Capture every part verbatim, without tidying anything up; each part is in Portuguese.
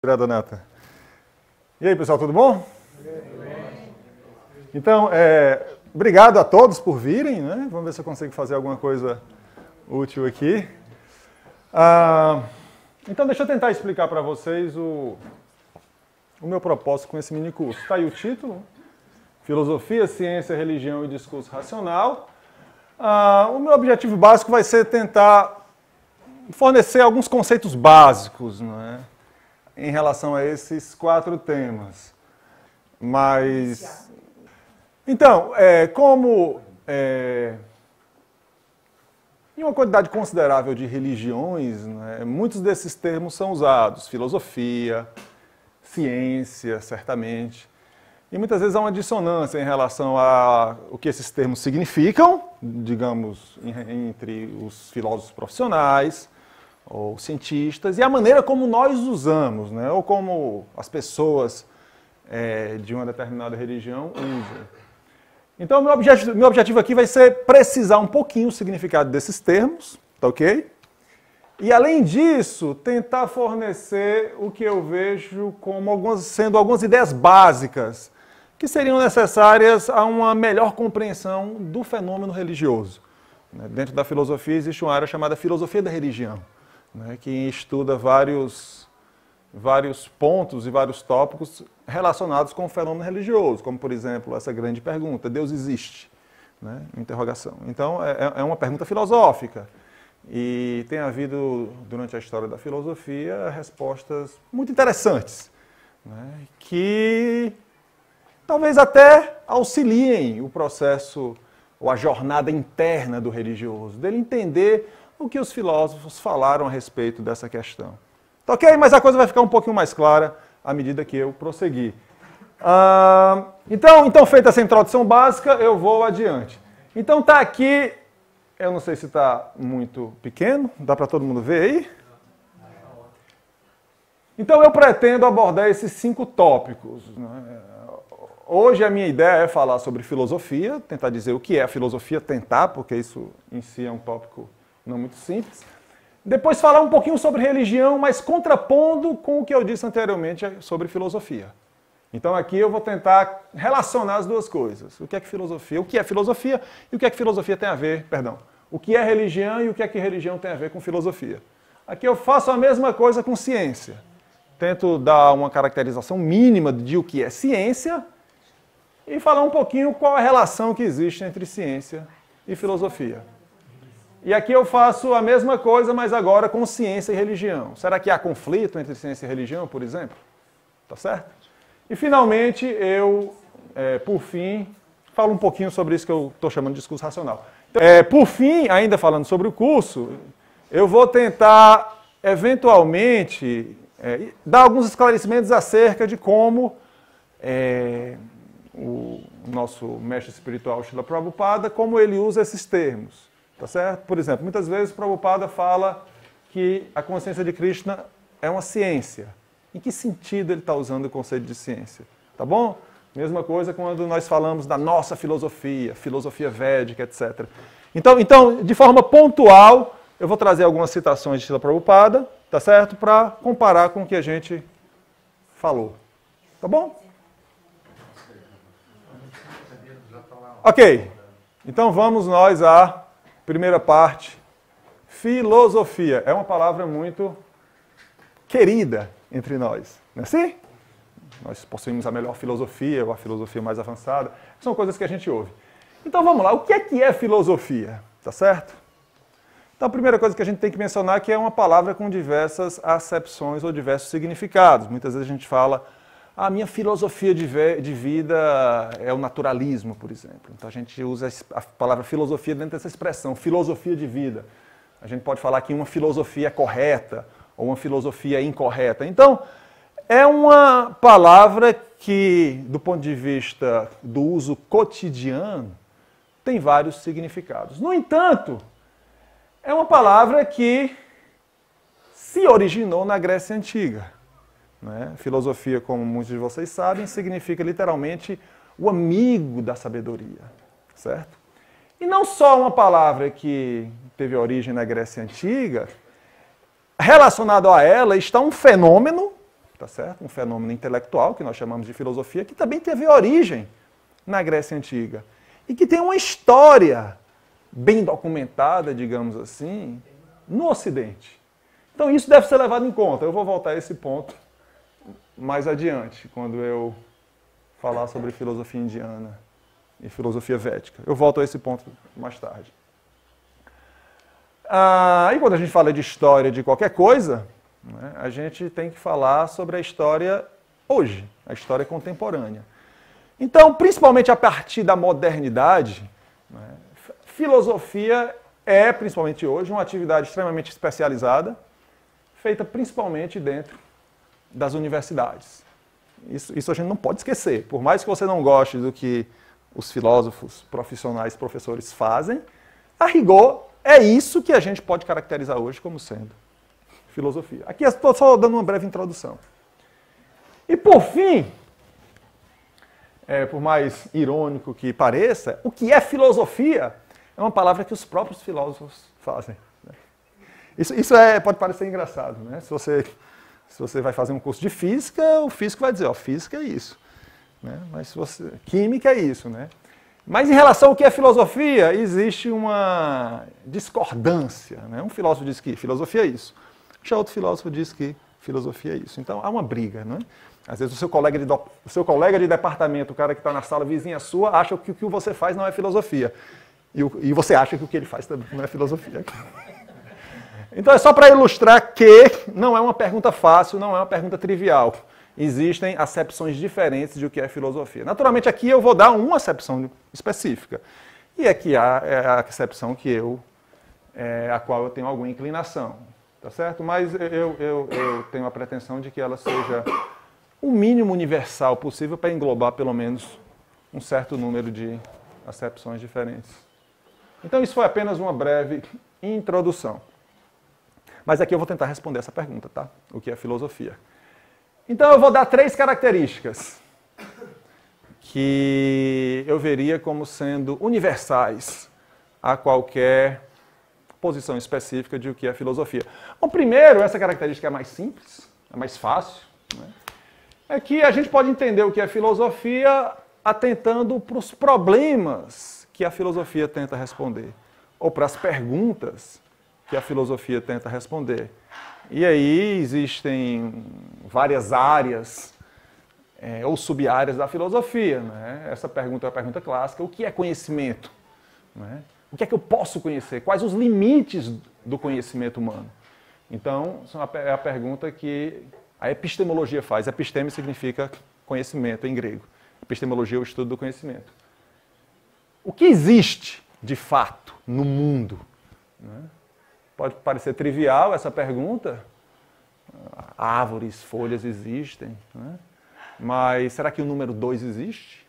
Obrigado, Nata. E aí, pessoal, tudo bom? Então, é, obrigado a todos por virem, né? Vamos ver se eu consigo fazer alguma coisa útil aqui. Ah, então, deixa eu tentar explicar para vocês o, o meu propósito com esse mini curso. Está aí o título: Filosofia, Ciência, Religião e Discurso Racional. Ah, o meu objetivo básico vai ser tentar fornecer alguns conceitos básicos, não é? Em relação a esses quatro temas. Mas, então, é, como é, em uma quantidade considerável de religiões, né, muitos desses termos são usados: filosofia, ciência, certamente. E muitas vezes há uma dissonância em relação a o que esses termos significam, digamos, entre os filósofos profissionais ou cientistas, e a maneira como nós usamos, né, ou como as pessoas é, de uma determinada religião usam. Então, meu objetivo, meu objetivo aqui vai ser precisar um pouquinho o significado desses termos, tá ok? E, além disso, tentar fornecer o que eu vejo como algumas, sendo algumas ideias básicas que seriam necessárias a uma melhor compreensão do fenômeno religioso. Dentro da filosofia existe uma área chamada filosofia da religião, né, que estuda vários, vários pontos e vários tópicos relacionados com o fenômeno religioso, como, por exemplo, essa grande pergunta: Deus existe? Né, interrogação. Então, é, é uma pergunta filosófica. E tem havido, durante a história da filosofia, respostas muito interessantes, né, que talvez até auxiliem o processo ou a jornada interna do religioso, dele entender o que os filósofos falaram a respeito dessa questão. Tá ok? Mas a coisa vai ficar um pouquinho mais clara à medida que eu prosseguir. Ah, então, então, feita essa introdução básica, eu vou adiante. Então tá aqui, eu não sei se está muito pequeno, dá para todo mundo ver aí? Então eu pretendo abordar esses cinco tópicos, né? Hoje a minha ideia é falar sobre filosofia, tentar dizer o que é a filosofia, tentar, porque isso em si é um tópico não muito simples. Depois falar um pouquinho sobre religião, mas contrapondo com o que eu disse anteriormente sobre filosofia. Então aqui eu vou tentar relacionar as duas coisas. O que é que filosofia? O que é filosofia e o que é que filosofia tem a ver, perdão. O que é religião e o que é que religião tem a ver com filosofia. Aqui eu faço a mesma coisa com ciência. Tento dar uma caracterização mínima de o que é ciência e falar um pouquinho qual a relação que existe entre ciência e filosofia. E aqui eu faço a mesma coisa, mas agora com ciência e religião. Será que há conflito entre ciência e religião, por exemplo? Tá certo? E, finalmente, eu, é, por fim, falo um pouquinho sobre isso que eu estou chamando de discurso racional. Então, é, por fim, ainda falando sobre o curso, eu vou tentar, eventualmente, é, dar alguns esclarecimentos acerca de como é, o nosso mestre espiritual, Srila Prabhupada, como ele usa esses termos. Tá certo? Por exemplo, muitas vezes Prabhupada fala que a consciência de Krishna é uma ciência. Em que sentido ele está usando o conceito de ciência? Tá bom? Mesma coisa quando nós falamos da nossa filosofia, filosofia védica, etcétera. Então, então, de forma pontual, eu vou trazer algumas citações de Srila Prabhupada, tá certo? Para comparar com o que a gente falou. Tá bom? Ok. Então vamos nós à primeira parte, filosofia. É uma palavra muito querida entre nós, não é assim? Nós possuímos a melhor filosofia, ou a filosofia mais avançada. São coisas que a gente ouve. Então vamos lá, o que é que é filosofia? Tá certo? Então a primeira coisa que a gente tem que mencionar é que é uma palavra com diversas acepções ou diversos significados. Muitas vezes a gente fala: a minha filosofia de, de vida é o naturalismo, por exemplo. Então a gente usa a palavra filosofia dentro dessa expressão, filosofia de vida. A gente pode falar que uma filosofia é correta ou uma filosofia é incorreta. Então, é uma palavra que, do ponto de vista do uso cotidiano, tem vários significados. No entanto, é uma palavra que se originou na Grécia Antiga. Né? Filosofia, como muitos de vocês sabem, significa literalmente o amigo da sabedoria, certo? E não só uma palavra que teve origem na Grécia Antiga, relacionado a ela está um fenômeno tá certo? Um fenômeno intelectual, que nós chamamos de filosofia, que também teve origem na Grécia Antiga. E que tem uma história bem documentada, digamos assim, no Ocidente. Então isso deve ser levado em conta. Eu vou voltar a esse ponto mais adiante, quando eu falar sobre filosofia indiana e filosofia védica. Eu volto a esse ponto mais tarde. Ah, e quando a gente fala de história de qualquer coisa, né, a gente tem que falar sobre a história hoje, a história contemporânea. Então, principalmente a partir da modernidade, né, filosofia é, principalmente hoje, uma atividade extremamente especializada, feita principalmente dentro das universidades. Isso, isso a gente não pode esquecer. Por mais que você não goste do que os filósofos profissionais, professores fazem, a rigor, é isso que a gente pode caracterizar hoje como sendo filosofia. Aqui estou só dando uma breve introdução. E por fim, é, por mais irônico que pareça, o que é filosofia é uma palavra que os próprios filósofos fazem. Né? Isso, isso é, pode parecer engraçado, né? Se você, se você vai fazer um curso de física, o físico vai dizer, ó, física é isso. Né? Mas se você, química é isso, né? Mas em relação ao que é filosofia, existe uma discordância. Né? Um filósofo diz que filosofia é isso. Já outro filósofo diz que filosofia é isso. Então há uma briga. Não é? Às vezes o seu colega de, do... o seu colega de departamento, o cara que está na sala vizinha sua, acha que o que você faz não é filosofia. E, o... e você acha que o que ele faz também não é filosofia. Então é só para ilustrar que não é uma pergunta fácil, não é uma pergunta trivial. Existem acepções diferentes de o que é filosofia. Naturalmente, aqui eu vou dar uma acepção específica. E aqui há é a acepção que eu, é, a qual eu tenho alguma inclinação. Tá certo? Mas eu, eu, eu tenho a pretensão de que ela seja o mínimo universal possível para englobar pelo menos um certo número de acepções diferentes. Então isso foi apenas uma breve introdução. Mas aqui eu vou tentar responder essa pergunta, tá? O que é filosofia? Então eu vou dar três características que eu veria como sendo universais a qualquer posição específica de o que é filosofia. Bom, primeiro, essa característica é mais simples, é mais fácil, né? É que a gente pode entender o que é filosofia atentando para os problemas que a filosofia tenta responder, ou para as perguntas que a filosofia tenta responder. E aí existem várias áreas é, ou sub-áreas da filosofia. Né? Essa pergunta é a pergunta clássica: o que é conhecimento? Né? O que é que eu posso conhecer? Quais os limites do conhecimento humano? Então, é a pergunta que a epistemologia faz. Episteme significa conhecimento em grego. Epistemologia é o estudo do conhecimento. O que existe, de fato, no mundo? Né? Pode parecer trivial essa pergunta. Árvores, folhas existem. Né? Mas será que o número dois existe?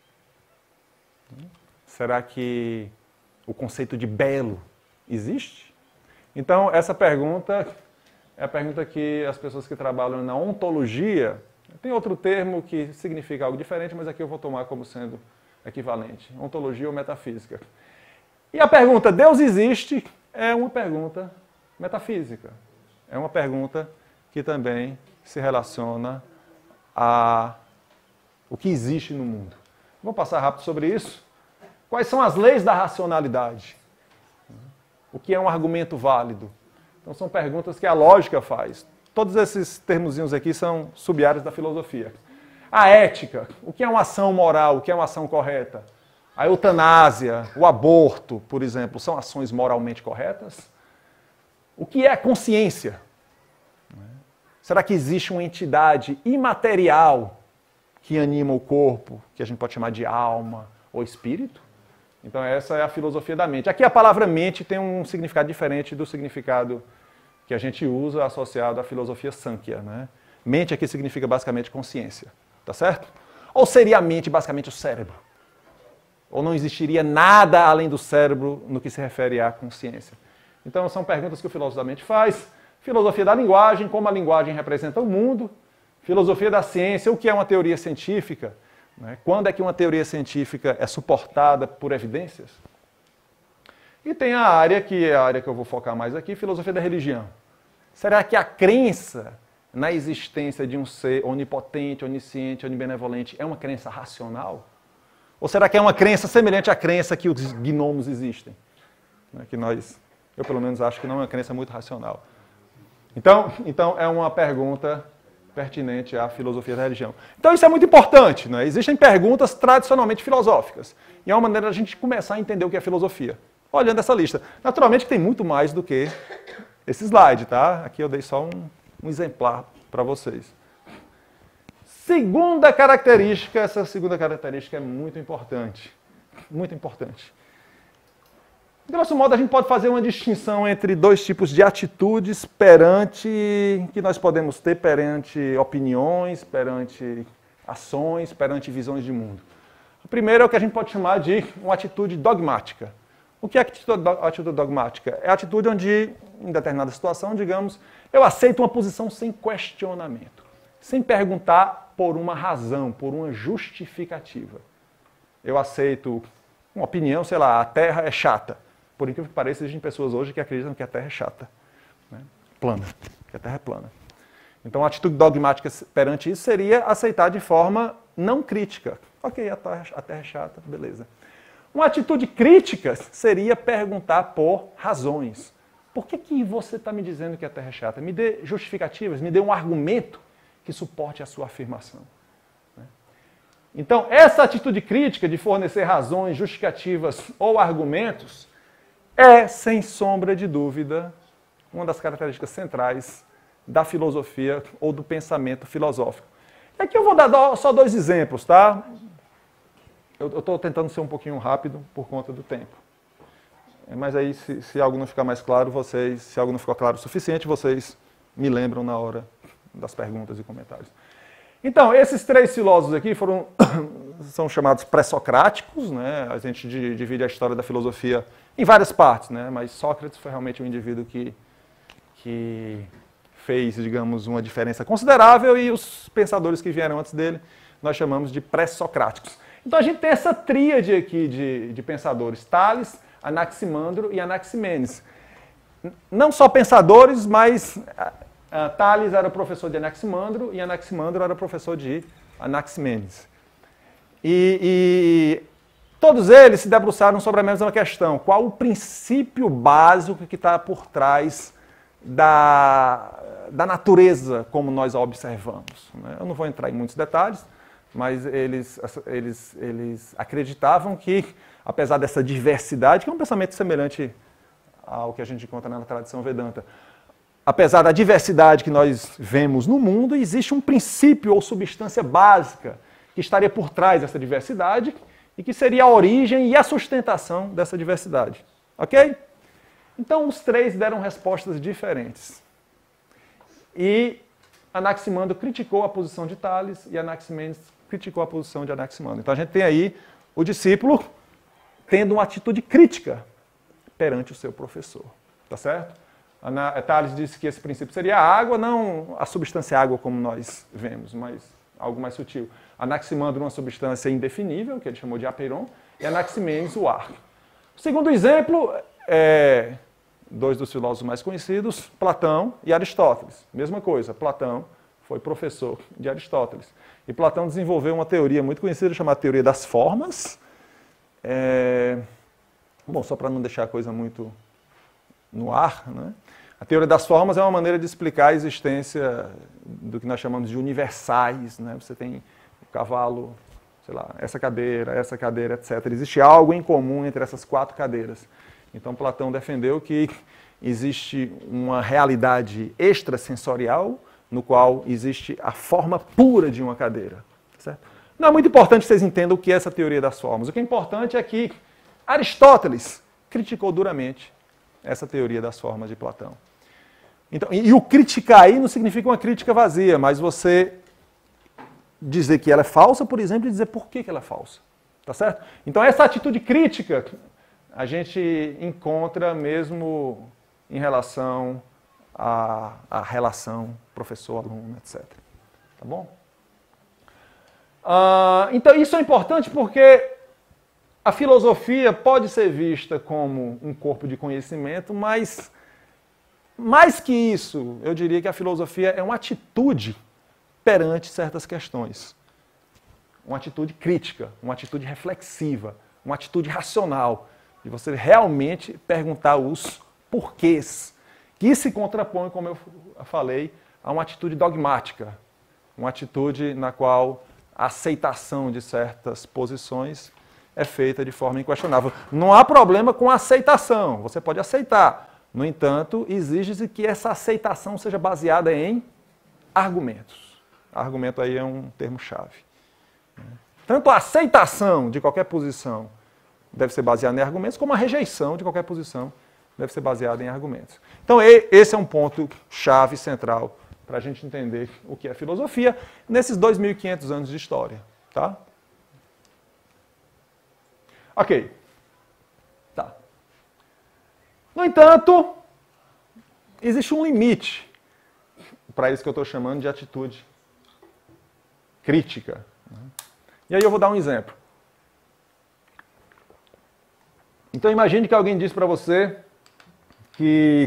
Será que o conceito de belo existe? Então, essa pergunta é a pergunta que as pessoas que trabalham na ontologia... Tem outro termo que significa algo diferente, mas aqui eu vou tomar como sendo equivalente. Ontologia ou metafísica. E a pergunta, Deus existe, é uma pergunta metafísica. É uma pergunta que também se relaciona a o que existe no mundo. Vou passar rápido sobre isso. Quais são as leis da racionalidade? O que é um argumento válido? Então são perguntas que a lógica faz. Todos esses termozinhos aqui são sub-áreas da filosofia. A ética, o que é uma ação moral, o que é uma ação correta? A eutanásia, o aborto, por exemplo, são ações moralmente corretas? O que é consciência? Será que existe uma entidade imaterial que anima o corpo, que a gente pode chamar de alma ou espírito? Então essa é a filosofia da mente. Aqui a palavra mente tem um significado diferente do significado que a gente usa associado à filosofia Sankhya, né? Mente aqui significa basicamente consciência, tá certo? Ou seria a mente basicamente o cérebro? Ou não existiria nada além do cérebro no que se refere à consciência? Então são perguntas que o filósofo da mente faz. Filosofia da linguagem, como a linguagem representa o mundo. Filosofia da ciência, o que é uma teoria científica? Né? Quando é que uma teoria científica é suportada por evidências? E tem a área, que é a área que eu vou focar mais aqui, filosofia da religião. Será que a crença na existência de um ser onipotente, onisciente, onibenevolente é uma crença racional? Ou será que é uma crença semelhante à crença que os gnomos existem? Que nós, eu pelo menos acho que não é uma crença muito racional. Então, então é uma pergunta pertinente à filosofia da religião. Então isso é muito importante, né? Existem perguntas tradicionalmente filosóficas. E é uma maneira de a gente começar a entender o que é filosofia. Olhando essa lista. Naturalmente que tem muito mais do que esse slide, tá? Aqui eu dei só um, um exemplar para vocês. Segunda característica, essa segunda característica é muito importante. Muito importante. De grosso modo, a gente pode fazer uma distinção entre dois tipos de atitudes perante, que nós podemos ter perante opiniões, perante ações, perante visões de mundo. O primeiro é o que a gente pode chamar de uma atitude dogmática. O que é a atitude dogmática? É a atitude onde, em determinada situação, digamos, eu aceito uma posição sem questionamento, sem perguntar por uma razão, por uma justificativa. Eu aceito uma opinião, sei lá, a Terra é chata. Por incrível que pareça, existem pessoas hoje que acreditam que a Terra é chata, né? Plana, que a Terra é plana. Então, a atitude dogmática perante isso seria aceitar de forma não crítica. Ok, a Terra, a terra é chata, beleza. Uma atitude crítica seria perguntar por razões. Por que que você está me dizendo que a Terra é chata? Me dê justificativas, me dê um argumento que suporte a sua afirmação. Então, essa atitude crítica de fornecer razões, justificativas ou argumentos é, sem sombra de dúvida, uma das características centrais da filosofia ou do pensamento filosófico. E aqui eu vou dar só dois exemplos, tá? Eu estou tentando ser um pouquinho rápido por conta do tempo. Mas aí, se, se algo não ficar mais claro, vocês, se algo não ficou claro o suficiente, vocês me lembram na hora das perguntas e comentários. Então, esses três filósofos aqui foram, são chamados pré-socráticos, né? A gente divide a história da filosofia em várias partes, né? Mas Sócrates foi realmente um indivíduo que, que fez, digamos, uma diferença considerável, e os pensadores que vieram antes dele nós chamamos de pré-socráticos. Então a gente tem essa tríade aqui de, de pensadores, Tales, Anaximandro e Anaximenes. Não só pensadores, mas Uh, Tales era professor de Anaximandro e Anaximandro era professor de Anaximenes. E, e todos eles se debruçaram sobre a mesma questão. Qual o princípio básico que está por trás da, da natureza como nós a observamos? Né? Eu não vou entrar em muitos detalhes, mas eles, eles, eles acreditavam que, apesar dessa diversidade, que é um pensamento semelhante ao que a gente encontra na tradição Vedanta, apesar da diversidade que nós vemos no mundo, existe um princípio ou substância básica que estaria por trás dessa diversidade e que seria a origem e a sustentação dessa diversidade. Ok? Então, os três deram respostas diferentes. E Anaximandro criticou a posição de Tales e Anaximenes criticou a posição de Anaximandro. Então, a gente tem aí o discípulo tendo uma atitude crítica perante o seu professor. Tá certo? Tales disse que esse princípio seria a água, não a substância água como nós vemos, mas algo mais sutil. Anaximandro, uma substância indefinível, que ele chamou de apeiron, e Anaximenes, o ar. O segundo exemplo é dois dos filósofos mais conhecidos, Platão e Aristóteles. Mesma coisa, Platão foi professor de Aristóteles. E Platão desenvolveu uma teoria muito conhecida chamada teoria das formas. É... Bom, só para não deixar a coisa muito no ar, né? A teoria das formas é uma maneira de explicar a existência do que nós chamamos de universais, né? Você tem o cavalo, sei lá, essa cadeira, essa cadeira, etcétera. Existe algo em comum entre essas quatro cadeiras. Então Platão defendeu que existe uma realidade extrasensorial no qual existe a forma pura de uma cadeira. Certo? Não é muito importante que vocês entendam o que é essa teoria das formas. O que é importante é que Aristóteles criticou duramente essa teoria das formas de Platão. Então, e, e o criticar aí não significa uma crítica vazia, mas você dizer que ela é falsa, por exemplo, e dizer por que, que ela é falsa. Tá certo? Então essa atitude crítica a gente encontra mesmo em relação à, à relação professor-aluno, etcétera. Tá bom? Ah, então isso é importante porque a filosofia pode ser vista como um corpo de conhecimento, mas Mais que isso, eu diria que a filosofia é uma atitude perante certas questões. Uma atitude crítica, uma atitude reflexiva, uma atitude racional, de você realmente perguntar os porquês, que se contrapõe, como eu falei, a uma atitude dogmática, uma atitude na qual a aceitação de certas posições é feita de forma inquestionável. Não há problema com a aceitação, você pode aceitar. No entanto, exige-se que essa aceitação seja baseada em argumentos. Argumento aí é um termo-chave. Tanto a aceitação de qualquer posição deve ser baseada em argumentos, como a rejeição de qualquer posição deve ser baseada em argumentos. Então, esse é um ponto chave central para a gente entender o que é filosofia nesses dois mil e quinhentos anos de história. Tá? Ok. Tá. No entanto, existe um limite para isso que eu estou chamando de atitude crítica. E aí eu vou dar um exemplo. Então imagine que alguém diz para você que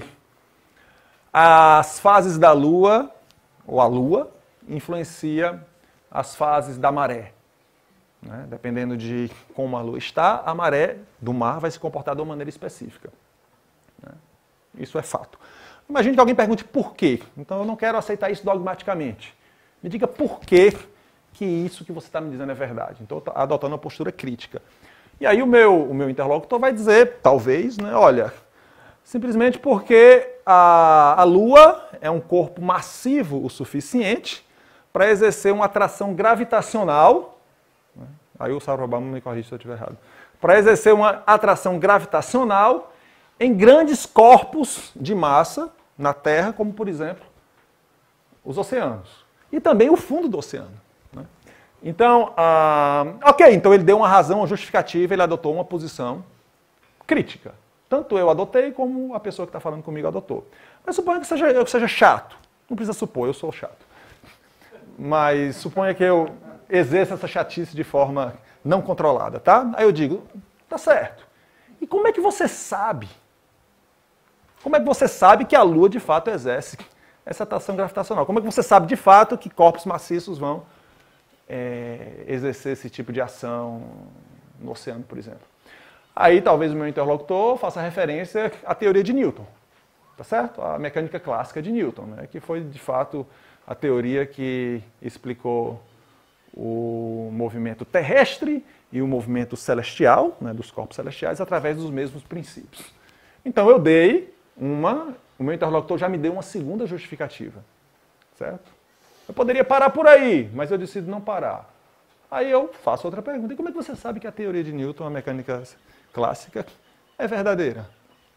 as fases da Lua, ou a Lua, influencia as fases da maré. Né? Dependendo de como a Lua está, a maré do mar vai se comportar de uma maneira específica. Né? Isso é fato. Imagine que alguém pergunte por quê. Então eu não quero aceitar isso dogmaticamente. Me diga por quê que isso que você está me dizendo é verdade. Então eu estou adotando uma postura crítica. E aí o meu, o meu interlocutor vai dizer, talvez, né, olha, simplesmente porque a, a Lua é um corpo massivo o suficiente para exercer uma atração gravitacional, né, aí o Sarobama me corrige se eu estiver errado, para exercer uma atração gravitacional em grandes corpos de massa na Terra, como por exemplo os oceanos. E também o fundo do oceano. Né? Então, ah, ok, então ele deu uma razão, uma justificativa, ele adotou uma posição crítica. Tanto eu adotei, como a pessoa que está falando comigo adotou. Mas suponha que seja, eu seja chato. Não precisa supor, eu sou chato. Mas suponha que eu exerça essa chatice de forma não controlada, tá? Aí eu digo, tá certo. E como é que você sabe? Como é que você sabe que a Lua de fato exerce essa atração gravitacional? Como é que você sabe de fato que corpos maciços vão é, exercer esse tipo de ação no oceano, por exemplo? Aí talvez o meu interlocutor faça referência à teoria de Newton, tá certo? A mecânica clássica de Newton, né? Que foi de fato a teoria que explicou o movimento terrestre e o movimento celestial, né, dos corpos celestiais, através dos mesmos princípios. Então eu dei uma, o meu interlocutor já me deu uma segunda justificativa, certo? Eu poderia parar por aí, mas eu decido não parar. Aí eu faço outra pergunta, e como é que você sabe que a teoria de Newton, a mecânica clássica, é verdadeira?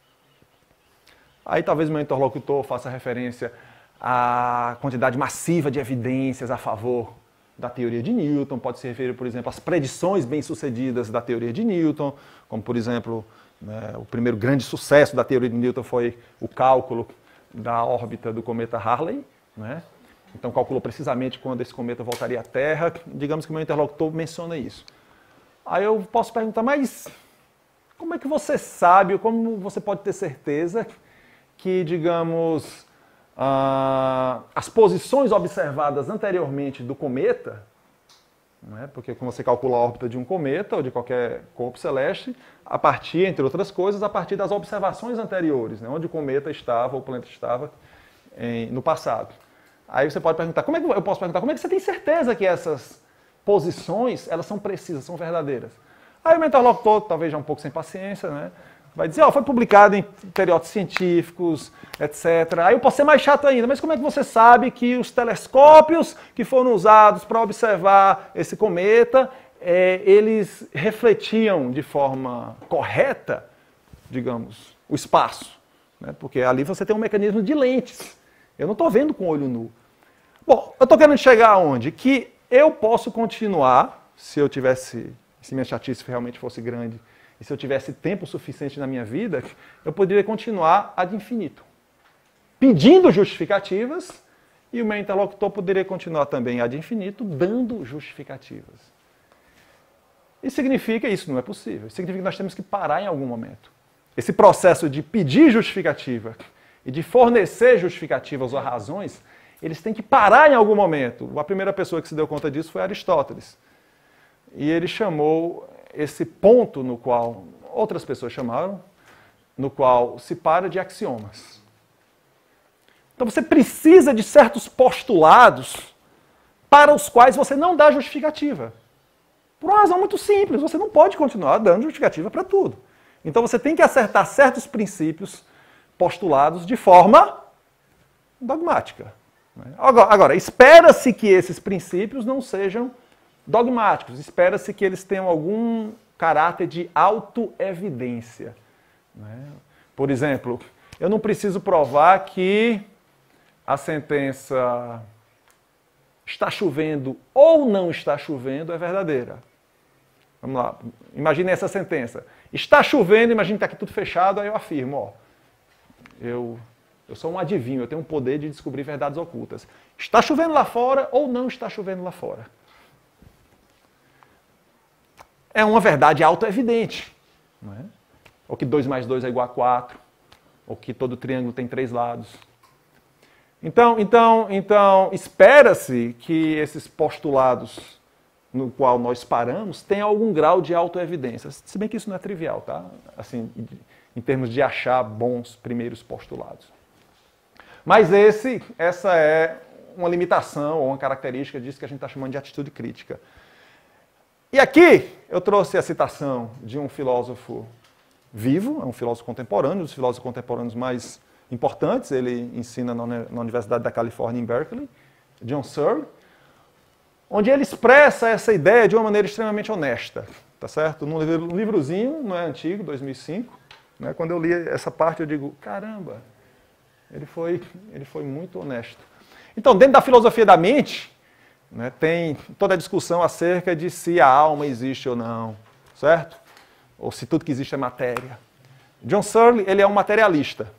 Aí talvez o meu interlocutor faça referência à quantidade massiva de evidências a favor da teoria de Newton, pode se referir, por exemplo, às predições bem-sucedidas da teoria de Newton, como, por exemplo, né, o primeiro grande sucesso da teoria de Newton foi o cálculo da órbita do cometa Halley, né? Então calculou precisamente quando esse cometa voltaria à Terra, digamos que o meu interlocutor menciona isso. Aí eu posso perguntar, mas como é que você sabe, como você pode ter certeza que, digamos, ah, as posições observadas anteriormente do cometa, né, porque quando você calcula a órbita de um cometa ou de qualquer corpo celeste, a partir, entre outras coisas, a partir das observações anteriores, né, onde o cometa estava, ou o planeta estava em, no passado. Aí você pode perguntar, como é que eu posso perguntar, como é que você tem certeza que essas posições, elas são precisas, são verdadeiras? Aí o meu interlocutor, talvez já um pouco sem paciência, né, vai dizer, ó, oh, foi publicado em periódicos científicos, etcétera. Aí eu posso ser mais chato ainda, mas como é que você sabe que os telescópios que foram usados para observar esse cometa, é, eles refletiam de forma correta, digamos, o espaço? Né? Porque ali você tem um mecanismo de lentes. Eu não estou vendo com o olho nu. Bom, eu estou querendo chegar aonde? Que eu posso continuar, se eu tivesse, se minha chatice realmente fosse grande, e se eu tivesse tempo suficiente na minha vida, eu poderia continuar ad infinito, pedindo justificativas, e o meu interlocutor poderia continuar também ad infinito, dando justificativas. Isso significa, isso não é possível, isso significa que nós temos que parar em algum momento. Esse processo de pedir justificativa e de fornecer justificativas ou razões, eles têm que parar em algum momento. A primeira pessoa que se deu conta disso foi Aristóteles. E ele chamou esse ponto no qual outras pessoas chamaram, no qual se para, de axiomas. Então você precisa de certos postulados para os quais você não dá justificativa. Por uma razão muito simples, você não pode continuar dando justificativa para tudo. Então você tem que acertar certos princípios postulados de forma dogmática. Agora, agora espera-se que esses princípios não sejam dogmáticos, espera-se que eles tenham algum caráter de autoevidência. Por exemplo, eu não preciso provar que a sentença está chovendo ou não está chovendo é verdadeira. Vamos lá, imagine essa sentença. Está chovendo, imagine que está aqui tudo fechado, aí eu afirmo, ó, eu, eu sou um adivinho, eu tenho um poder de descobrir verdades ocultas. Está chovendo lá fora ou não está chovendo lá fora? É uma verdade autoevidente. Não é? Ou que dois mais dois é igual a quatro, ou que todo triângulo tem três lados. Então, então, então espera-se que esses postulados no qual nós paramos tenham algum grau de autoevidência. Se bem que isso não é trivial, tá? Assim, em termos de achar bons primeiros postulados. Mas esse, essa é uma limitação ou uma característica disso que a gente está chamando de atitude crítica. E aqui eu trouxe a citação de um filósofo vivo, é um filósofo contemporâneo, um dos filósofos contemporâneos mais importantes, ele ensina na Universidade da Califórnia em Berkeley, John Searle, onde ele expressa essa ideia de uma maneira extremamente honesta, tá certo? Num livrozinho, não é antigo, dois mil e cinco, né? Quando eu li essa parte eu digo, caramba, ele foi, ele foi muito honesto. Então, dentro da filosofia da mente, né, tem toda a discussão acerca de se a alma existe ou não, certo? Ou se tudo que existe é matéria. John Searle, ele é um materialista.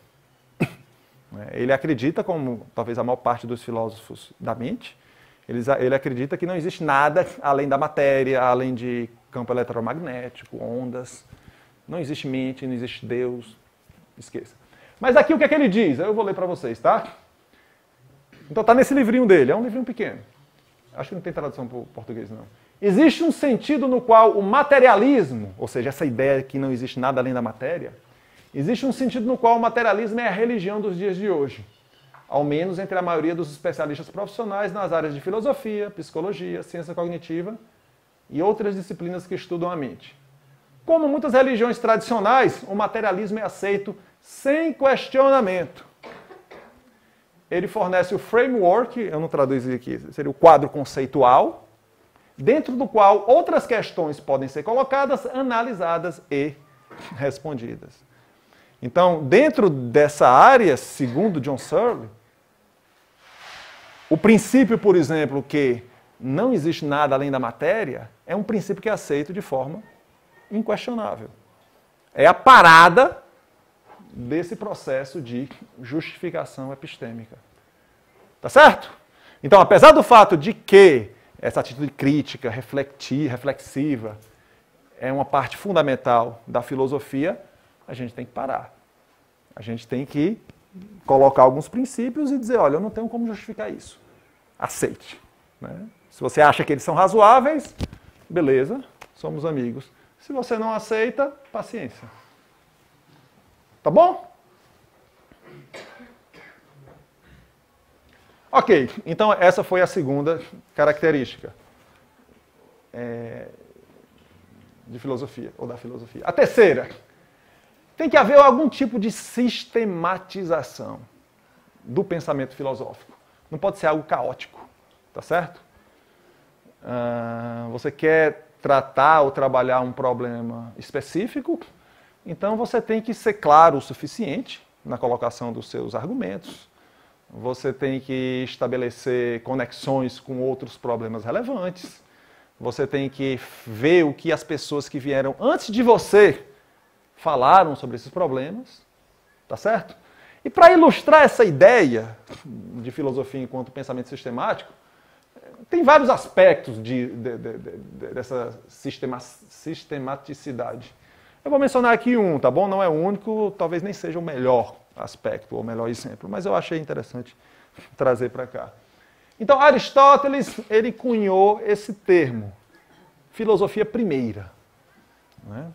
Ele acredita, como talvez a maior parte dos filósofos da mente, ele acredita que não existe nada além da matéria, além de campo eletromagnético, ondas. Não existe mente, não existe Deus. Esqueça. Mas aqui o que é que ele diz? Eu vou ler para vocês, tá? Então está nesse livrinho dele, é um livrinho pequeno. Acho que não tem tradução para o português, não. Existe um sentido no qual o materialismo, ou seja, essa ideia que não existe nada além da matéria, existe um sentido no qual o materialismo é a religião dos dias de hoje. Ao menos entre a maioria dos especialistas profissionais nas áreas de filosofia, psicologia, ciência cognitiva e outras disciplinas que estudam a mente. Como muitas religiões tradicionais, o materialismo é aceito sem questionamento. Ele fornece o framework, eu não traduzi aqui, seria o quadro conceitual, dentro do qual outras questões podem ser colocadas, analisadas e respondidas. Então, dentro dessa área, segundo John Searle, o princípio, por exemplo, que não existe nada além da matéria, é um princípio que é aceito de forma inquestionável. É a parada desse processo de justificação epistêmica. Tá certo? Então, apesar do fato de que essa atitude crítica, refletir, reflexiva, é uma parte fundamental da filosofia, a gente tem que parar. A gente tem que colocar alguns princípios e dizer, olha, eu não tenho como justificar isso. Aceite. Né? Se você acha que eles são razoáveis, beleza, somos amigos. Se você não aceita, paciência. Tá bom? Ok, então essa foi a segunda característica é, de filosofia, ou da filosofia. A terceira, tem que haver algum tipo de sistematização do pensamento filosófico. Não pode ser algo caótico, tá certo? Ah, você quer tratar ou trabalhar um problema específico, então você tem que ser claro o suficiente na colocação dos seus argumentos. Você tem que estabelecer conexões com outros problemas relevantes. Você tem que ver o que as pessoas que vieram antes de você falaram sobre esses problemas. Tá certo? E para ilustrar essa ideia de filosofia enquanto pensamento sistemático, tem vários aspectos de, de, de, de, dessa sistema, sistematicidade. Eu vou mencionar aqui um, tá bom? Não é o único, talvez nem seja o melhor aspecto, ou melhor exemplo, mas eu achei interessante trazer para cá. Então, Aristóteles, ele cunhou esse termo, filosofia primeira, né?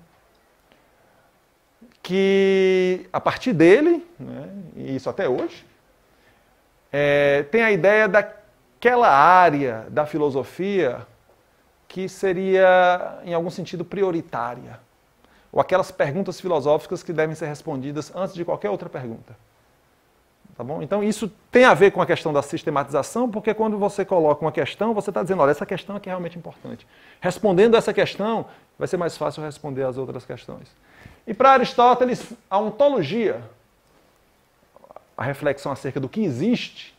Que, a partir dele, né, e isso até hoje, é, tem a ideia daquela área da filosofia que seria, em algum sentido, prioritária, ou aquelas perguntas filosóficas que devem ser respondidas antes de qualquer outra pergunta. Tá bom? Então, isso tem a ver com a questão da sistematização, porque quando você coloca uma questão, você está dizendo, olha, essa questão aqui é realmente importante. Respondendo essa questão, vai ser mais fácil responder as outras questões. E para Aristóteles, a ontologia, a reflexão acerca do que existe,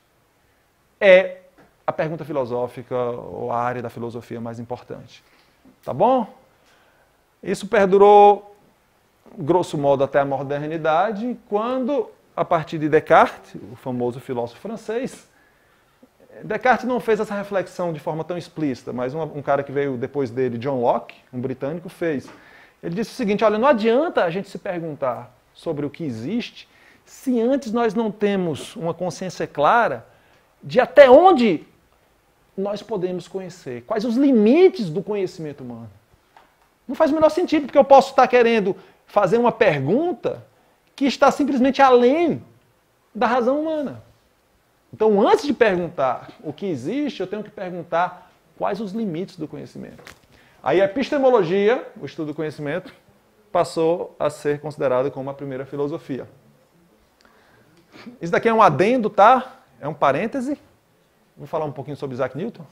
é a pergunta filosófica ou a área da filosofia mais importante. Tá bom? Isso perdurou, grosso modo, até a modernidade, quando, a partir de Descartes, o famoso filósofo francês, Descartes não fez essa reflexão de forma tão explícita, mas um, um cara que veio depois dele, John Locke, um britânico, fez. Ele disse o seguinte, olha, não adianta a gente se perguntar sobre o que existe se antes nós não temos uma consciência clara de até onde nós podemos conhecer, quais os limites do conhecimento humano. Não faz o menor sentido, porque eu posso estar querendo fazer uma pergunta que está simplesmente além da razão humana. Então, antes de perguntar o que existe, eu tenho que perguntar quais os limites do conhecimento. Aí a epistemologia, o estudo do conhecimento, passou a ser considerada como a primeira filosofia. Isso daqui é um adendo, tá? É um parêntese. Vou falar um pouquinho sobre Isaac Newton.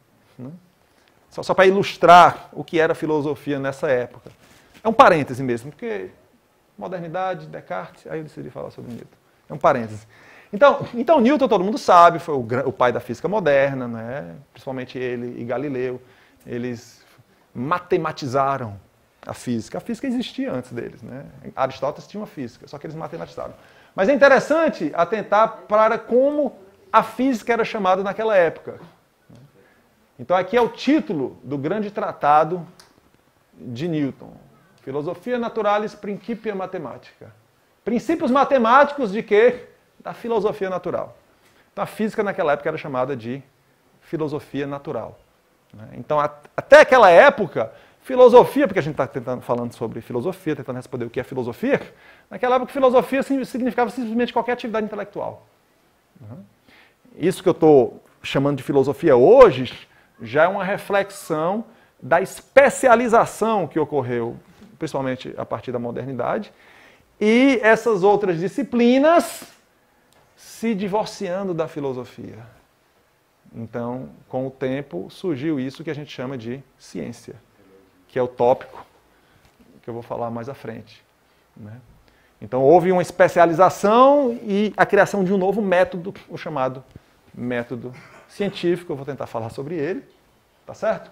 Só, só para ilustrar o que era filosofia nessa época. É um parêntese mesmo, porque modernidade, Descartes, aí eu decidi falar sobre Newton. É um parêntese. Então, então Newton, todo mundo sabe, foi o, o pai da física moderna, né? Principalmente ele e Galileu. Eles matematizaram a física. A física existia antes deles, né? Aristóteles tinha uma física, só que eles matematizaram. Mas é interessante atentar para como a física era chamada naquela época. Então aqui é o título do grande tratado de Newton. Philosophia Naturalis Principia Mathematica. Princípios matemáticos de quê? Da filosofia natural. Então a física naquela época era chamada de filosofia natural. Então até aquela época, filosofia, porque a gente está tentando falando sobre filosofia, tentando responder o que é filosofia, naquela época filosofia significava simplesmente qualquer atividade intelectual. Isso que eu estou chamando de filosofia hoje já é uma reflexão da especialização que ocorreu, principalmente a partir da modernidade, e essas outras disciplinas se divorciando da filosofia. Então, com o tempo, surgiu isso que a gente chama de ciência, que é o tópico que eu vou falar mais à frente, né? Então, houve uma especialização e a criação de um novo método, o chamado método científico. Eu vou tentar falar sobre ele, tá certo?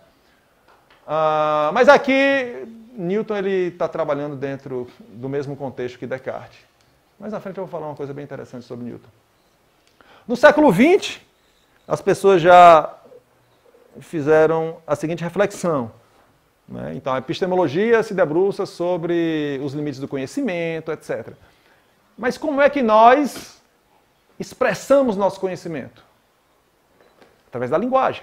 Uh, mas aqui, Newton está trabalhando dentro do mesmo contexto que Descartes. Mais à frente eu vou falar uma coisa bem interessante sobre Newton. No século vinte, as pessoas já fizeram a seguinte reflexão, né? Então, a epistemologia se debruça sobre os limites do conhecimento, etcétera. Mas como é que nós expressamos nosso conhecimento? Através da linguagem.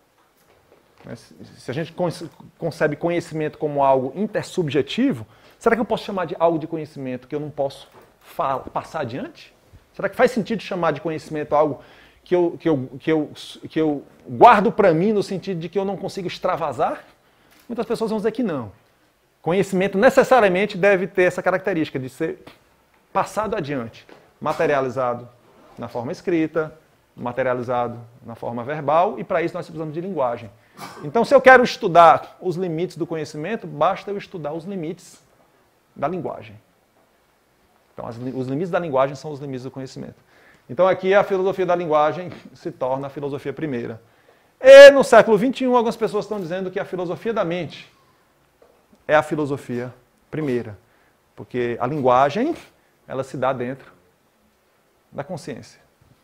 Se a gente concebe conhecimento como algo intersubjetivo, será que eu posso chamar de algo de conhecimento que eu não posso falar, passar adiante? Será que faz sentido chamar de conhecimento algo que eu, que eu, que eu, que eu guardo para mim no sentido de que eu não consigo extravasar? Muitas pessoas vão dizer que não. Conhecimento necessariamente deve ter essa característica de ser passado adiante, materializado na forma escrita, materializado na forma verbal, e para isso nós precisamos de linguagem. Então, se eu quero estudar os limites do conhecimento, basta eu estudar os limites da linguagem. Então, as, os limites da linguagem são os limites do conhecimento. Então, aqui a filosofia da linguagem se torna a filosofia primeira. E no século vinte e um, algumas pessoas estão dizendo que a filosofia da mente é a filosofia primeira. Porque a linguagem, ela se dá dentro da consciência.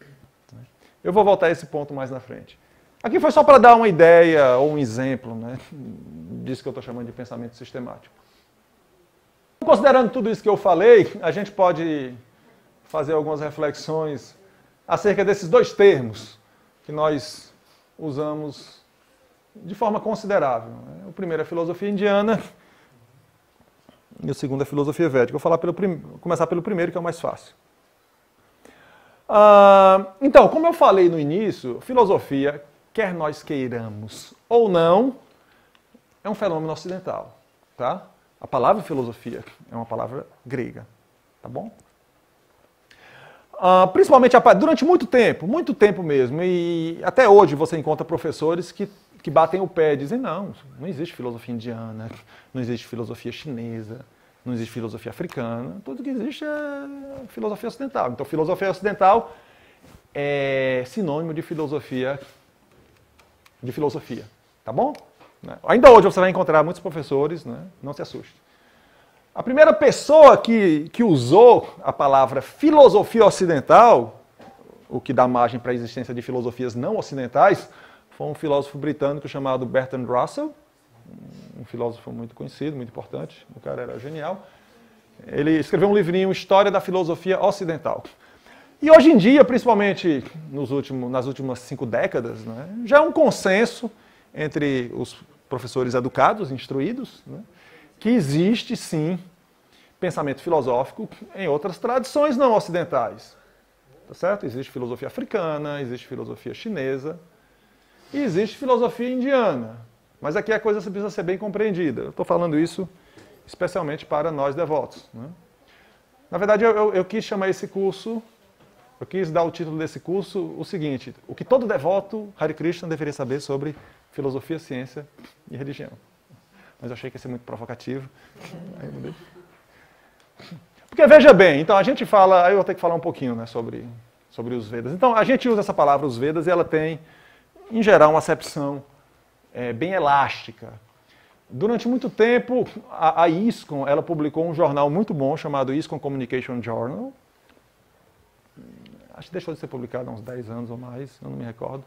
Eu vou voltar a esse ponto mais na frente. Aqui foi só para dar uma ideia ou um exemplo, né, disso que eu estou chamando de pensamento sistemático. Considerando tudo isso que eu falei, a gente pode fazer algumas reflexões acerca desses dois termos que nós usamos de forma considerável. O primeiro é a filosofia indiana e o segundo é a filosofia védica. Vou falar pelo prim... começar pelo primeiro, que é o mais fácil. Ah, então, como eu falei no início, filosofia, quer nós queiramos ou não, é um fenômeno ocidental. Tá? A palavra filosofia é uma palavra grega. Tá bom? Uh, principalmente durante muito tempo, muito tempo mesmo, e até hoje você encontra professores que, que batem o pé e dizem não, não existe filosofia indiana, não existe filosofia chinesa, não existe filosofia africana, tudo que existe é filosofia ocidental. Então filosofia ocidental é sinônimo de filosofia, de filosofia, tá bom? Ainda hoje você vai encontrar muitos professores, né? Não se assuste. A primeira pessoa que, que usou a palavra filosofia ocidental, o que dá margem para a existência de filosofias não ocidentais, foi um filósofo britânico chamado Bertrand Russell, um filósofo muito conhecido, muito importante, o cara era genial. Ele escreveu um livrinho, História da Filosofia Ocidental. E hoje em dia, principalmente nos últimos, nas últimas cinco décadas, né, já é um consenso entre os professores educados, instruídos, né, que existe, sim, pensamento filosófico em outras tradições não ocidentais. Tá certo? Existe filosofia africana, existe filosofia chinesa e existe filosofia indiana. Mas aqui a coisa precisa ser bem compreendida. Eu estou falando isso especialmente para nós devotos. Né? Na verdade, eu, eu, eu quis chamar esse curso, eu quis dar o título desse curso o seguinte: o que todo devoto Hare Krishna deveria saber sobre filosofia, ciência e religião. Mas eu achei que ia ser muito provocativo. Aí eu mudei. Porque veja bem, então a gente fala, aí eu vou ter que falar um pouquinho, né, sobre, sobre os Vedas. Então a gente usa essa palavra, os Vedas, e ela tem, em geral, uma acepção é, bem elástica. Durante muito tempo, a, a ISKCON, ela publicou um jornal muito bom chamado ISKCON Communication Journal. Acho que deixou de ser publicado há uns dez anos ou mais, eu não me recordo.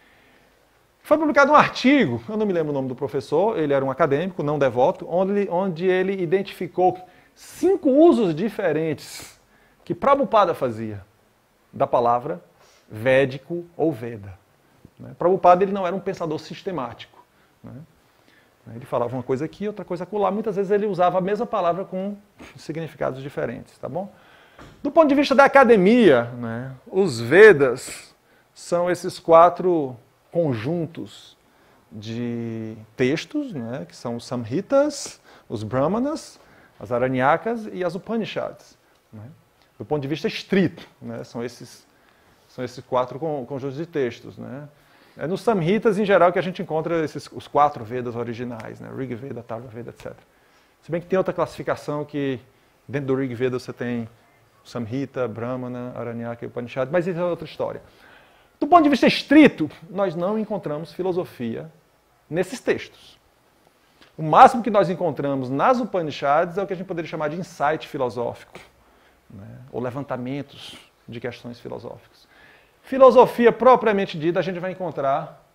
Foi publicado um artigo, eu não me lembro o nome do professor, ele era um acadêmico, não devoto, onde, onde ele identificou cinco usos diferentes que Prabhupada fazia da palavra védico ou Veda. Né? Prabhupada ele não era um pensador sistemático. Né? Ele falava uma coisa aqui, outra coisa acolá. Muitas vezes ele usava a mesma palavra com significados diferentes. Tá bom? Do ponto de vista da academia, né, os Vedas são esses quatro conjuntos de textos, né, que são os Samhitas, os Brahmanas, as Aranyakas e as Upanishads. Né? Do ponto de vista estrito, né, são, esses, são esses quatro conjuntos de textos. Né? É nos Samhitas, em geral, que a gente encontra esses, os quatro Vedas originais, né? Rig Veda, Atharva Veda, etcétera. Se bem que tem outra classificação que dentro do Rig Veda você tem Samhita, Brahmana, Aranyaka e Upanishad, mas isso é outra história. Do ponto de vista estrito, nós não encontramos filosofia nesses textos. O máximo que nós encontramos nas Upanishads é o que a gente poderia chamar de insight filosófico, né? Ou levantamentos de questões filosóficas. Filosofia propriamente dita a gente vai encontrar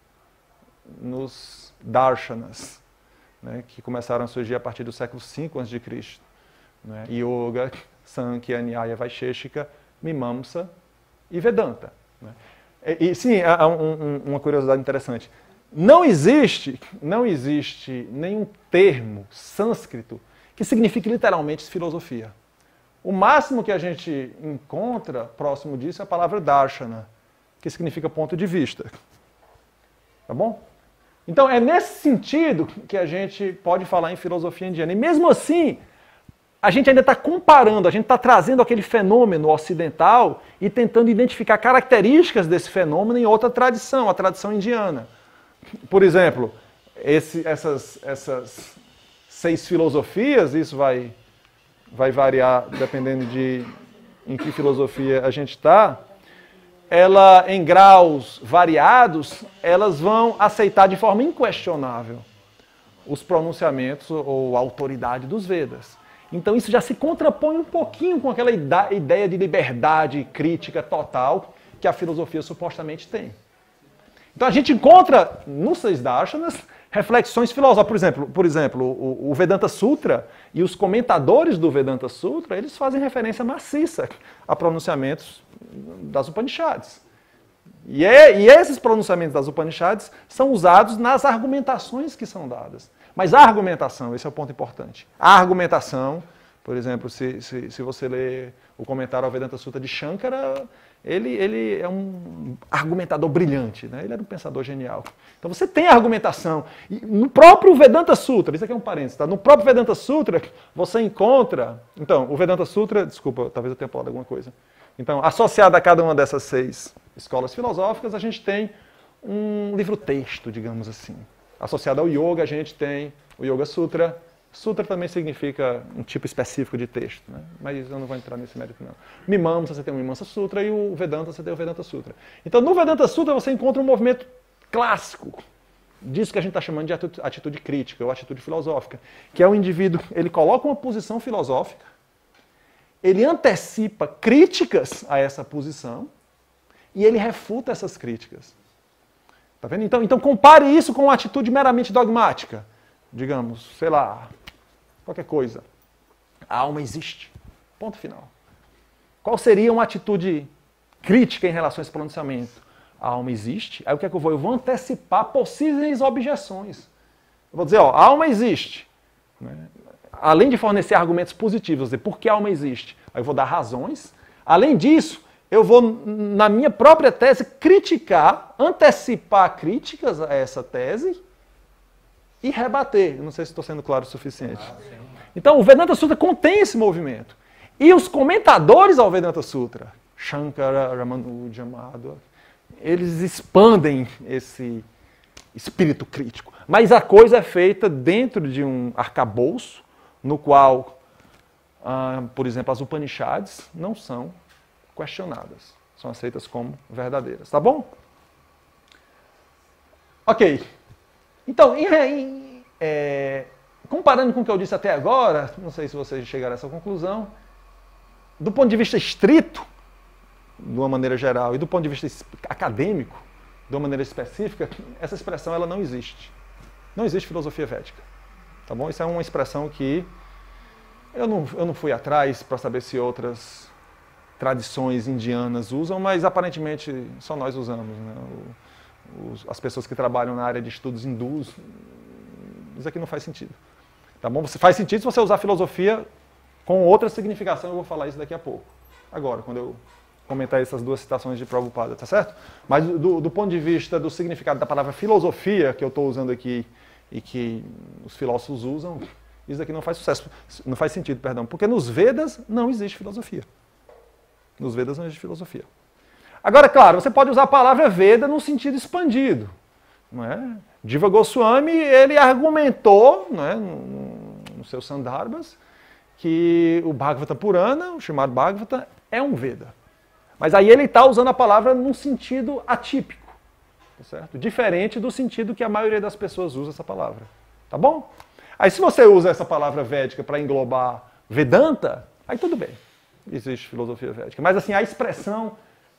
nos darshanas, né? Que começaram a surgir a partir do século cinco antes de Cristo. Né? Yoga, Sankhya, Nyaya, Vaisheshika, Mimamsa e Vedanta. Né? E, e sim, há um, um, uma curiosidade interessante. Não existe, não existe nenhum termo sânscrito que signifique literalmente filosofia. O máximo que a gente encontra próximo disso é a palavra darshana, que significa ponto de vista. Tá bom? Então é nesse sentido que a gente pode falar em filosofia indiana. E mesmo assim, a gente ainda está comparando, a gente está trazendo aquele fenômeno ocidental e tentando identificar características desse fenômeno em outra tradição, a tradição indiana. Por exemplo, esse, essas, essas seis filosofias, isso vai, vai variar dependendo de em que filosofia a gente está, ela, em graus variados, elas vão aceitar de forma inquestionável os pronunciamentos ou a autoridade dos Vedas. Então isso já se contrapõe um pouquinho com aquela ideia de liberdade crítica total que a filosofia supostamente tem. Então a gente encontra nos seis darshanas reflexões filosóficas. Por exemplo, por exemplo o, o Vedanta Sutra e os comentadores do Vedanta Sutra, eles fazem referência maciça a pronunciamentos das Upanishads. E, é, e esses pronunciamentos das Upanishads são usados nas argumentações que são dadas. Mas a argumentação, esse é o ponto importante. A argumentação, por exemplo, se, se, se você ler o comentário ao Vedanta Sutra de Shankara, ele, ele é um argumentador brilhante, né? Ele era um pensador genial. Então você tem a argumentação. E no próprio Vedanta Sutra, isso aqui é um parênteses, tá? No próprio Vedanta Sutra, você encontra... Então, o Vedanta Sutra, desculpa, talvez eu tenha pulado alguma coisa. Então, associado a cada uma dessas seis escolas filosóficas, a gente tem um livro-texto, digamos assim. Associado ao Yoga, a gente tem o Yoga Sutra. Sutra também significa um tipo específico de texto, né? Mas eu não vou entrar nesse mérito, não. Mimamsa, você tem o Mimamsa Sutra, e o Vedanta, você tem o Vedanta Sutra. Então, no Vedanta Sutra, você encontra um movimento clássico disso que a gente está chamando de atitude crítica, ou atitude filosófica, que é o indivíduo, ele coloca uma posição filosófica, ele antecipa críticas a essa posição e ele refuta essas críticas. Tá vendo? Então, então compare isso com uma atitude meramente dogmática. Digamos, sei lá, qualquer coisa. A alma existe. Ponto final. Qual seria uma atitude crítica em relação a esse pronunciamento? A alma existe. Aí o que é que eu vou? Eu vou antecipar possíveis objeções. Eu vou dizer, ó, a alma existe. Né? Além de fornecer argumentos positivos, dizer por que a alma existe, aí eu vou dar razões. Além disso, eu vou, na minha própria tese, criticar, antecipar críticas a essa tese e rebater. Eu não sei se estou sendo claro o suficiente. Então, o Vedanta Sutra contém esse movimento. E os comentadores ao Vedanta Sutra, Shankara, Ramanuja, Madhva, eles expandem esse espírito crítico. Mas a coisa é feita dentro de um arcabouço, no qual, ah, por exemplo, as Upanishads não são questionadas. São aceitas como verdadeiras. Tá bom? Ok. Então, em, em, é, comparando com o que eu disse até agora, não sei se vocês chegaram a essa conclusão, do ponto de vista estrito, de uma maneira geral, e do ponto de vista acadêmico, de uma maneira específica, essa expressão ela não existe. Não existe filosofia védica. Tá bom? Isso é uma expressão que eu não, eu não fui atrás para saber se outras tradições indianas usam, mas aparentemente só nós usamos. Né? O, os, as pessoas que trabalham na área de estudos hindus, isso aqui não faz sentido. Tá bom? Faz sentido se você usar filosofia com outra significação, eu vou falar isso daqui a pouco. Agora, quando eu comentar essas duas citações de Prabhupada, tá certo? Mas do, do ponto de vista do significado da palavra filosofia, que eu estou usando aqui e que os filósofos usam, isso daqui não faz sucesso, não faz sentido, perdão, porque nos Vedas não existe filosofia. Nos Vedas não existe filosofia. Agora, claro, você pode usar a palavra Veda no sentido expandido. Não é? Jiva Goswami, ele argumentou, não é, nos seus Sandarbhas, que o Bhagavata Purana, o chamado Bhagavata, é um Veda. Mas aí ele está usando a palavra num sentido atípico, tá certo? Diferente do sentido que a maioria das pessoas usa essa palavra. Tá bom? Aí se você usa essa palavra védica para englobar Vedanta, aí tudo bem. Existe filosofia védica. Mas assim, a expressão,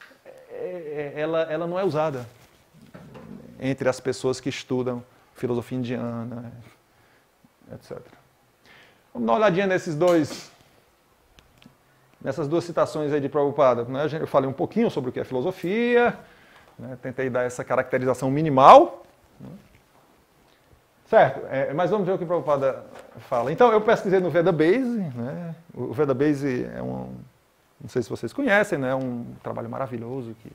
ela, ela não é usada entre as pessoas que estudam filosofia indiana, etcétera. Vamos dar uma olhadinha nesses dois... Nessas duas citações aí de Prabhupada, né, eu falei um pouquinho sobre o que é filosofia, né, tentei dar essa caracterização minimal, né, certo? É, mas vamos ver o que Prabhupada fala. Então, eu pesquisei no Vedabase, né, o Vedabase é um, não sei se vocês conhecem, né, um trabalho maravilhoso que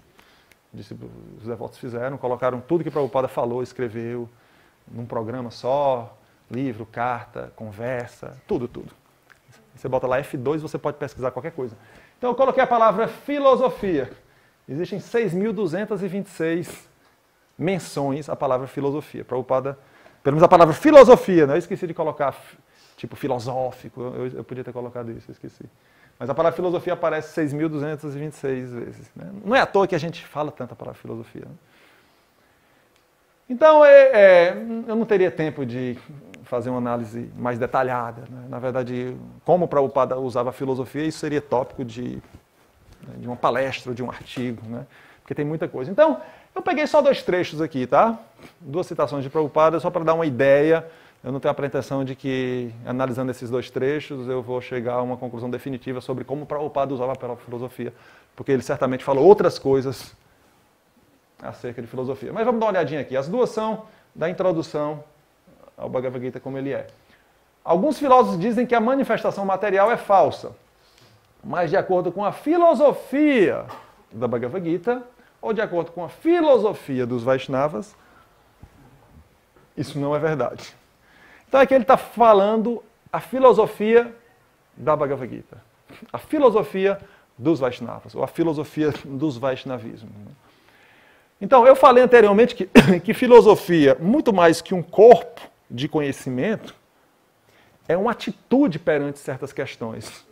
os devotos fizeram, colocaram tudo que Prabhupada falou, escreveu, num programa só, livro, carta, conversa, tudo, tudo. Você bota lá F dois, você pode pesquisar qualquer coisa. Então eu coloquei a palavra filosofia. Existem seis mil duzentas e vinte e seis menções à palavra filosofia. Prabhupada, pelo menos a palavra filosofia, né? Eu esqueci de colocar tipo filosófico, eu, eu podia ter colocado isso, eu esqueci. Mas a palavra filosofia aparece seis mil duzentas e vinte e seis vezes. Né? Não é à toa que a gente fala tanto a palavra filosofia. Né? Então, é, é, eu não teria tempo de fazer uma análise mais detalhada. Né? Na verdade, como o Prabhupada usava a filosofia, isso seria tópico de, de uma palestra, de um artigo, né? Porque tem muita coisa. Então, Eu peguei só dois trechos aqui, tá? Duas citações de Prabhupada, só para dar uma ideia. Eu não tenho a pretensão de que, analisando esses dois trechos, eu vou chegar a uma conclusão definitiva sobre como Prabhupada usava a filosofia, porque ele certamente falou outras coisas acerca de filosofia. Mas vamos dar uma olhadinha aqui. As duas são da introdução ao Bhagavad Gita como ele é. Alguns filósofos dizem que a manifestação material é falsa, mas de acordo com a filosofia da Bhagavad Gita, ou de acordo com a filosofia dos Vaishnavas, isso não é verdade. Então aqui ele está falando a filosofia da Bhagavad Gita, a filosofia dos Vaishnavas, ou a filosofia dos Vaishnavismo. Então, eu falei anteriormente que, que filosofia, muito mais que um corpo de conhecimento, é uma atitude perante certas questões.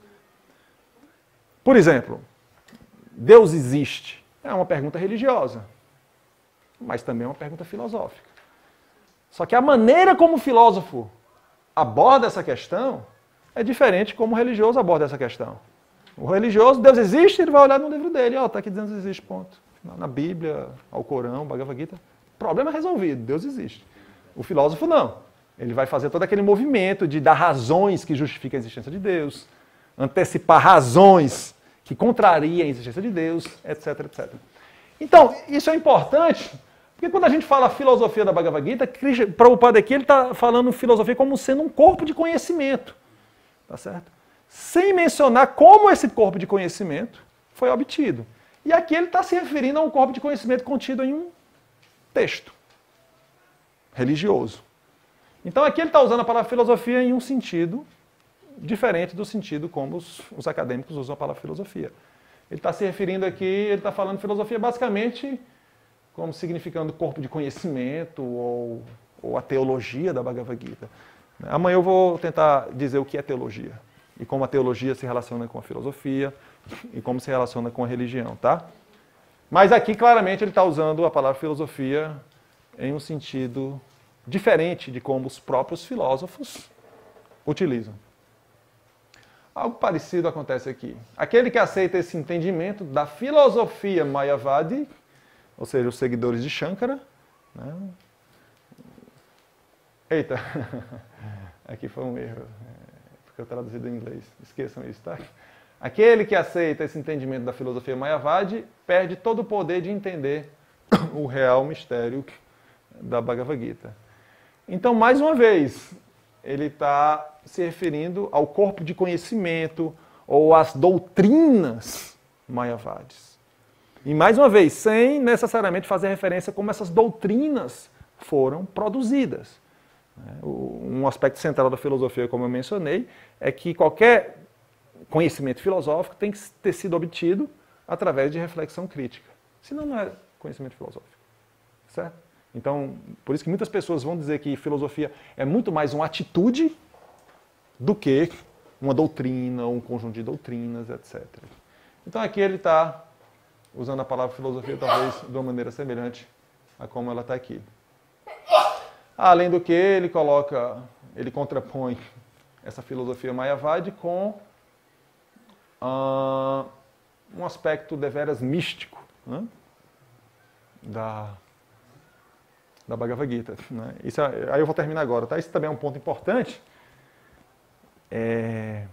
Por exemplo, Deus existe? É uma pergunta religiosa, mas também é uma pergunta filosófica. Só que a maneira como o filósofo aborda essa questão é diferente como o religioso aborda essa questão. O religioso, Deus existe, ele vai olhar no livro dele, ó, está aqui dizendo que existe, ponto. Na Bíblia, ao Corão, Bhagavad Gita, problema resolvido, Deus existe. O filósofo não. Ele vai fazer todo aquele movimento de dar razões que justificam a existência de Deus, antecipar razões que contrariam a existência de Deus, etc, etcétera. Então, isso é importante, porque quando a gente fala filosofia da Bhagavad Gita, Prabhupada aqui ele está falando filosofia como sendo um corpo de conhecimento, tá certo? Sem mencionar como esse corpo de conhecimento foi obtido. E aqui ele está se referindo a um corpo de conhecimento contido em um texto religioso. Então aqui ele está usando a palavra filosofia em um sentido diferente do sentido como os, os acadêmicos usam a palavra filosofia. Ele está se referindo aqui, ele está falando filosofia basicamente como significando corpo de conhecimento ou, ou a teologia da Bhagavad Gita. Amanhã eu vou tentar dizer o que é teologia e como a teologia se relaciona com a filosofia e como se relaciona com a religião, tá? Mas aqui claramente ele está usando a palavra filosofia em um sentido diferente de como os próprios filósofos utilizam. Algo parecido acontece aqui. Aquele que aceita esse entendimento da filosofia Mayavadi, ou seja, os seguidores de Shankara, né? Eita, aqui foi um erro, porque eu traduzi do inglês, esqueçam isso, tá? Aquele que aceita esse entendimento da filosofia Mayavadi perde todo o poder de entender o real mistério da Bhagavad Gita. Então, mais uma vez, ele está se referindo ao corpo de conhecimento ou às doutrinas Mayavadis. E, mais uma vez, sem necessariamente fazer referência a como essas doutrinas foram produzidas. Um aspecto central da filosofia, como eu mencionei, é que qualquer conhecimento filosófico tem que ter sido obtido através de reflexão crítica. Senão não é conhecimento filosófico. Certo? Então, por isso que muitas pessoas vão dizer que filosofia é muito mais uma atitude do que uma doutrina, um conjunto de doutrinas, etcétera. Então aqui ele está usando a palavra filosofia talvez de uma maneira semelhante a como ela está aqui. Além do que, ele coloca, ele contrapõe essa filosofia Mayavadi com uh, um aspecto deveras místico, né, da, da Bhagavad Gita. Né? Isso é, aí eu vou terminar agora, tá? Isso também é um ponto importante. É...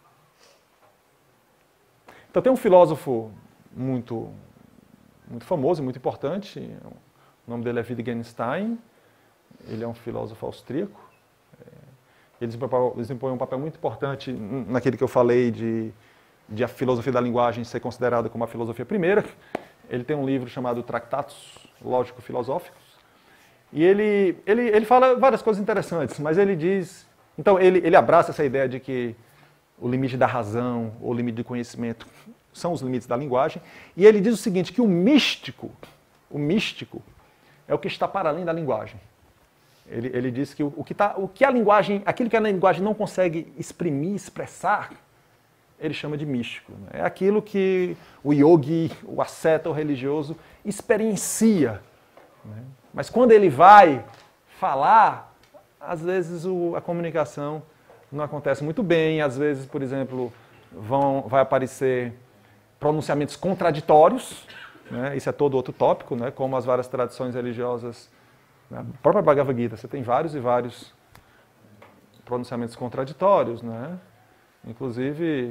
Então tem um filósofo muito, muito famoso, muito importante, o nome dele é Wittgenstein. Ele é um filósofo austríaco. Ele desempenhou um papel muito importante naquele que eu falei de, de a filosofia da linguagem ser considerada como a filosofia primeira. Ele tem um livro chamado Tratados Lógico-Filosóficos. E ele, ele, ele fala várias coisas interessantes, mas ele diz... Então, ele, ele abraça essa ideia de que o limite da razão, ou o limite do conhecimento, são os limites da linguagem. E ele diz o seguinte, que o místico, o místico é o que está para além da linguagem. Ele, ele diz que o, o, que tá, o que a linguagem, aquilo que a linguagem não consegue exprimir, expressar, ele chama de místico. É aquilo que o yogi, o asceta, o religioso, experiencia. Né? Mas quando ele vai falar, às vezes o, a comunicação não acontece muito bem, às vezes, por exemplo, vão, vai aparecer pronunciamentos contraditórios, né? Isso é todo outro tópico, né? Como as várias tradições religiosas, né? A própria Bhagavad Gita, você tem vários e vários pronunciamentos contraditórios, né? Inclusive,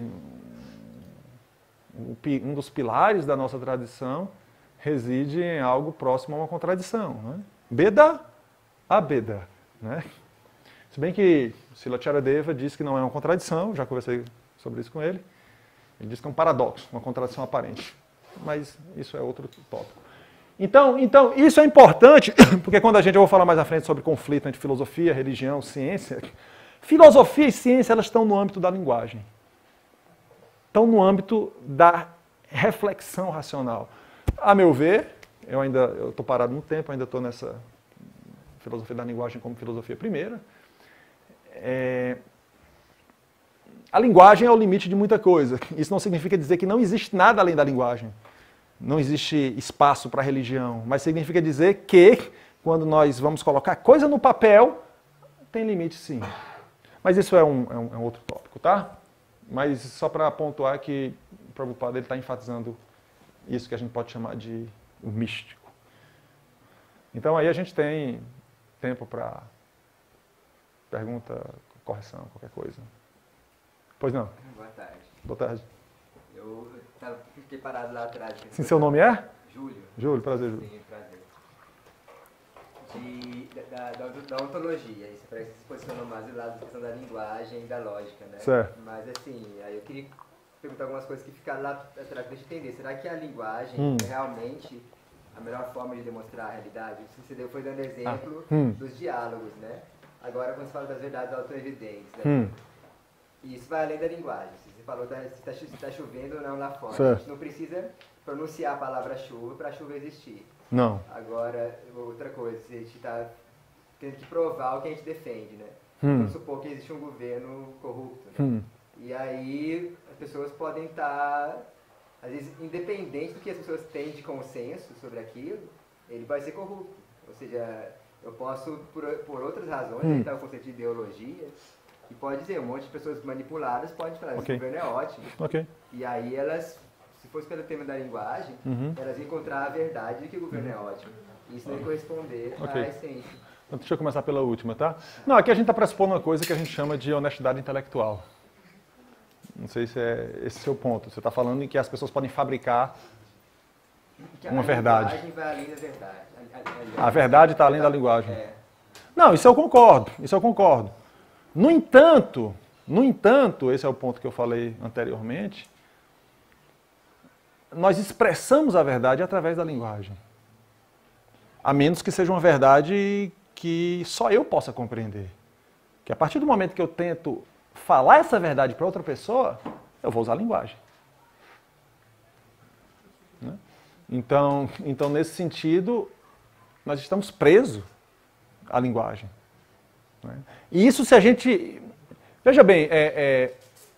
um dos pilares da nossa tradição reside em algo próximo a uma contradição, né? Beda, abeda, né? Se bem que Srila Charadeva diz que não é uma contradição, já conversei sobre isso com ele. Ele diz que é um paradoxo, uma contradição aparente. Mas isso é outro tópico. Então, então, isso é importante, porque quando a gente, eu vou falar mais à frente sobre conflito entre filosofia, religião, ciência, filosofia e ciência, elas estão no âmbito da linguagem. Estão no âmbito da reflexão racional. A meu ver, eu ainda estou parado no tempo, ainda estou nessa filosofia da linguagem como filosofia primeira. É, a linguagem é o limite de muita coisa. Isso não significa dizer que não existe nada além da linguagem. Não existe espaço para a religião. Mas significa dizer que, quando nós vamos colocar coisa no papel, tem limite sim. Mas isso é um, é um, é um outro tópico, tá? Mas só para pontuar que o Prabhupada está enfatizando isso que a gente pode chamar de o místico. Então aí a gente tem tempo para pergunta, correção, qualquer coisa. Pois não? Boa tarde. Boa tarde. Eu tava, fiquei parado lá atrás. Sim, seu nome é? Júlio. Júlio, prazer, Júlio. Sim, prazer. De, da, da, da ontologia, isso parece que se posicionou mais do lado da questão da linguagem e da lógica, né? Certo. Mas assim, aí eu queria perguntar algumas coisas que ficaram lá atrás para a gente entender. Será que a linguagem hum. é realmente a melhor forma de demonstrar a realidade? Você deu, foi dando exemplo ah. hum. dos diálogos, né? Agora, quando você fala das verdades autoevidentes, né? Hum. E isso vai além da linguagem. Você falou da, se está chovendo ou não lá fora. Certo. A gente não precisa pronunciar a palavra chuva para a chuva existir. Não. Agora, outra coisa, a gente está tendo que provar o que a gente defende, né? Hum. Vamos supor que existe um governo corrupto, né? Hum. E aí as pessoas podem estar, às vezes, independente do que as pessoas têm de consenso sobre aquilo, ele vai ser corrupto. Ou seja, eu posso, por, por outras razões, hum. aí está o conceito de ideologia, e pode dizer, um monte de pessoas manipuladas pode falar, okay. esse governo é ótimo. Okay. E aí elas, se fosse pelo tema da linguagem, uhum. elas iam encontrar a verdade de que o governo uhum. é ótimo. E isso não ia corresponder okay. à essência. Então, deixa eu começar pela última, tá? Não, aqui a gente está pressupondo uma coisa que a gente chama de honestidade intelectual. Não sei se é esse o seu ponto. Você está falando em que as pessoas podem fabricar que uma verdade. A linguagem vai além da verdade. A, a, a verdade está além da linguagem. É. Não, isso eu concordo. Isso eu concordo. No entanto, no entanto, esse é o ponto que eu falei anteriormente, nós expressamos a verdade através da linguagem. A menos que seja uma verdade que só eu possa compreender. Que a partir do momento que eu tento falar essa verdade para outra pessoa, eu vou usar a linguagem. Né? Então, então, nesse sentido, nós estamos presos à linguagem. Né? E isso se a gente... Veja bem, é,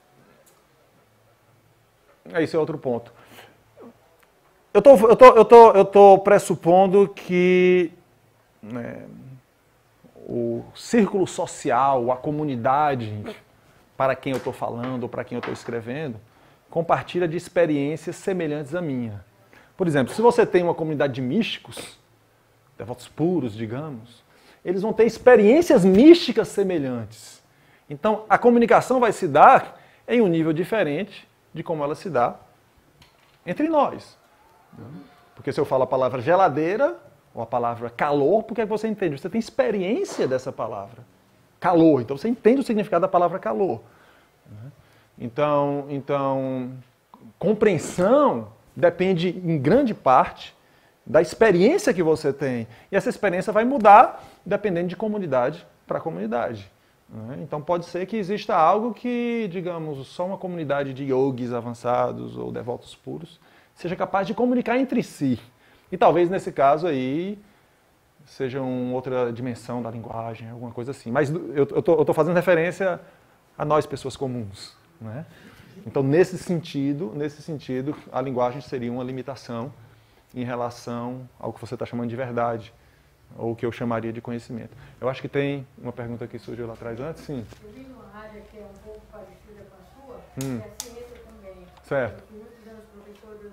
é, esse é outro ponto. Eu tô, eu tô, eu tô, eu tô pressupondo que né, o círculo social, a comunidade para quem eu estou falando ou para quem eu estou escrevendo, compartilha de experiências semelhantes à minha. Por exemplo, se você tem uma comunidade de místicos, devotos puros, digamos, eles vão ter experiências místicas semelhantes. Então, a comunicação vai se dar em um nível diferente de como ela se dá entre nós. Porque se eu falo a palavra geladeira, ou a palavra calor, por que você entende? Você tem experiência dessa palavra. Calor, então você entende o significado da palavra calor. Então, então compreensão depende em grande parte da experiência que você tem. E essa experiência vai mudar dependendo de comunidade para comunidade. Então pode ser que exista algo que, digamos, só uma comunidade de yogis avançados ou devotos puros seja capaz de comunicar entre si. E talvez nesse caso aí seja uma outra dimensão da linguagem, alguma coisa assim. Mas eu estou fazendo referência a nós, pessoas comuns. Né? Então, nesse sentido, nesse sentido, a linguagem seria uma limitação em relação ao que você está chamando de verdade, ou o que eu chamaria de conhecimento. Eu acho que tem uma pergunta que surgiu lá atrás antes, sim. Eu vi uma área que é um pouco parecida com a sua, hum. que é a ciência também. Certo. Eu fui muitos anos professora do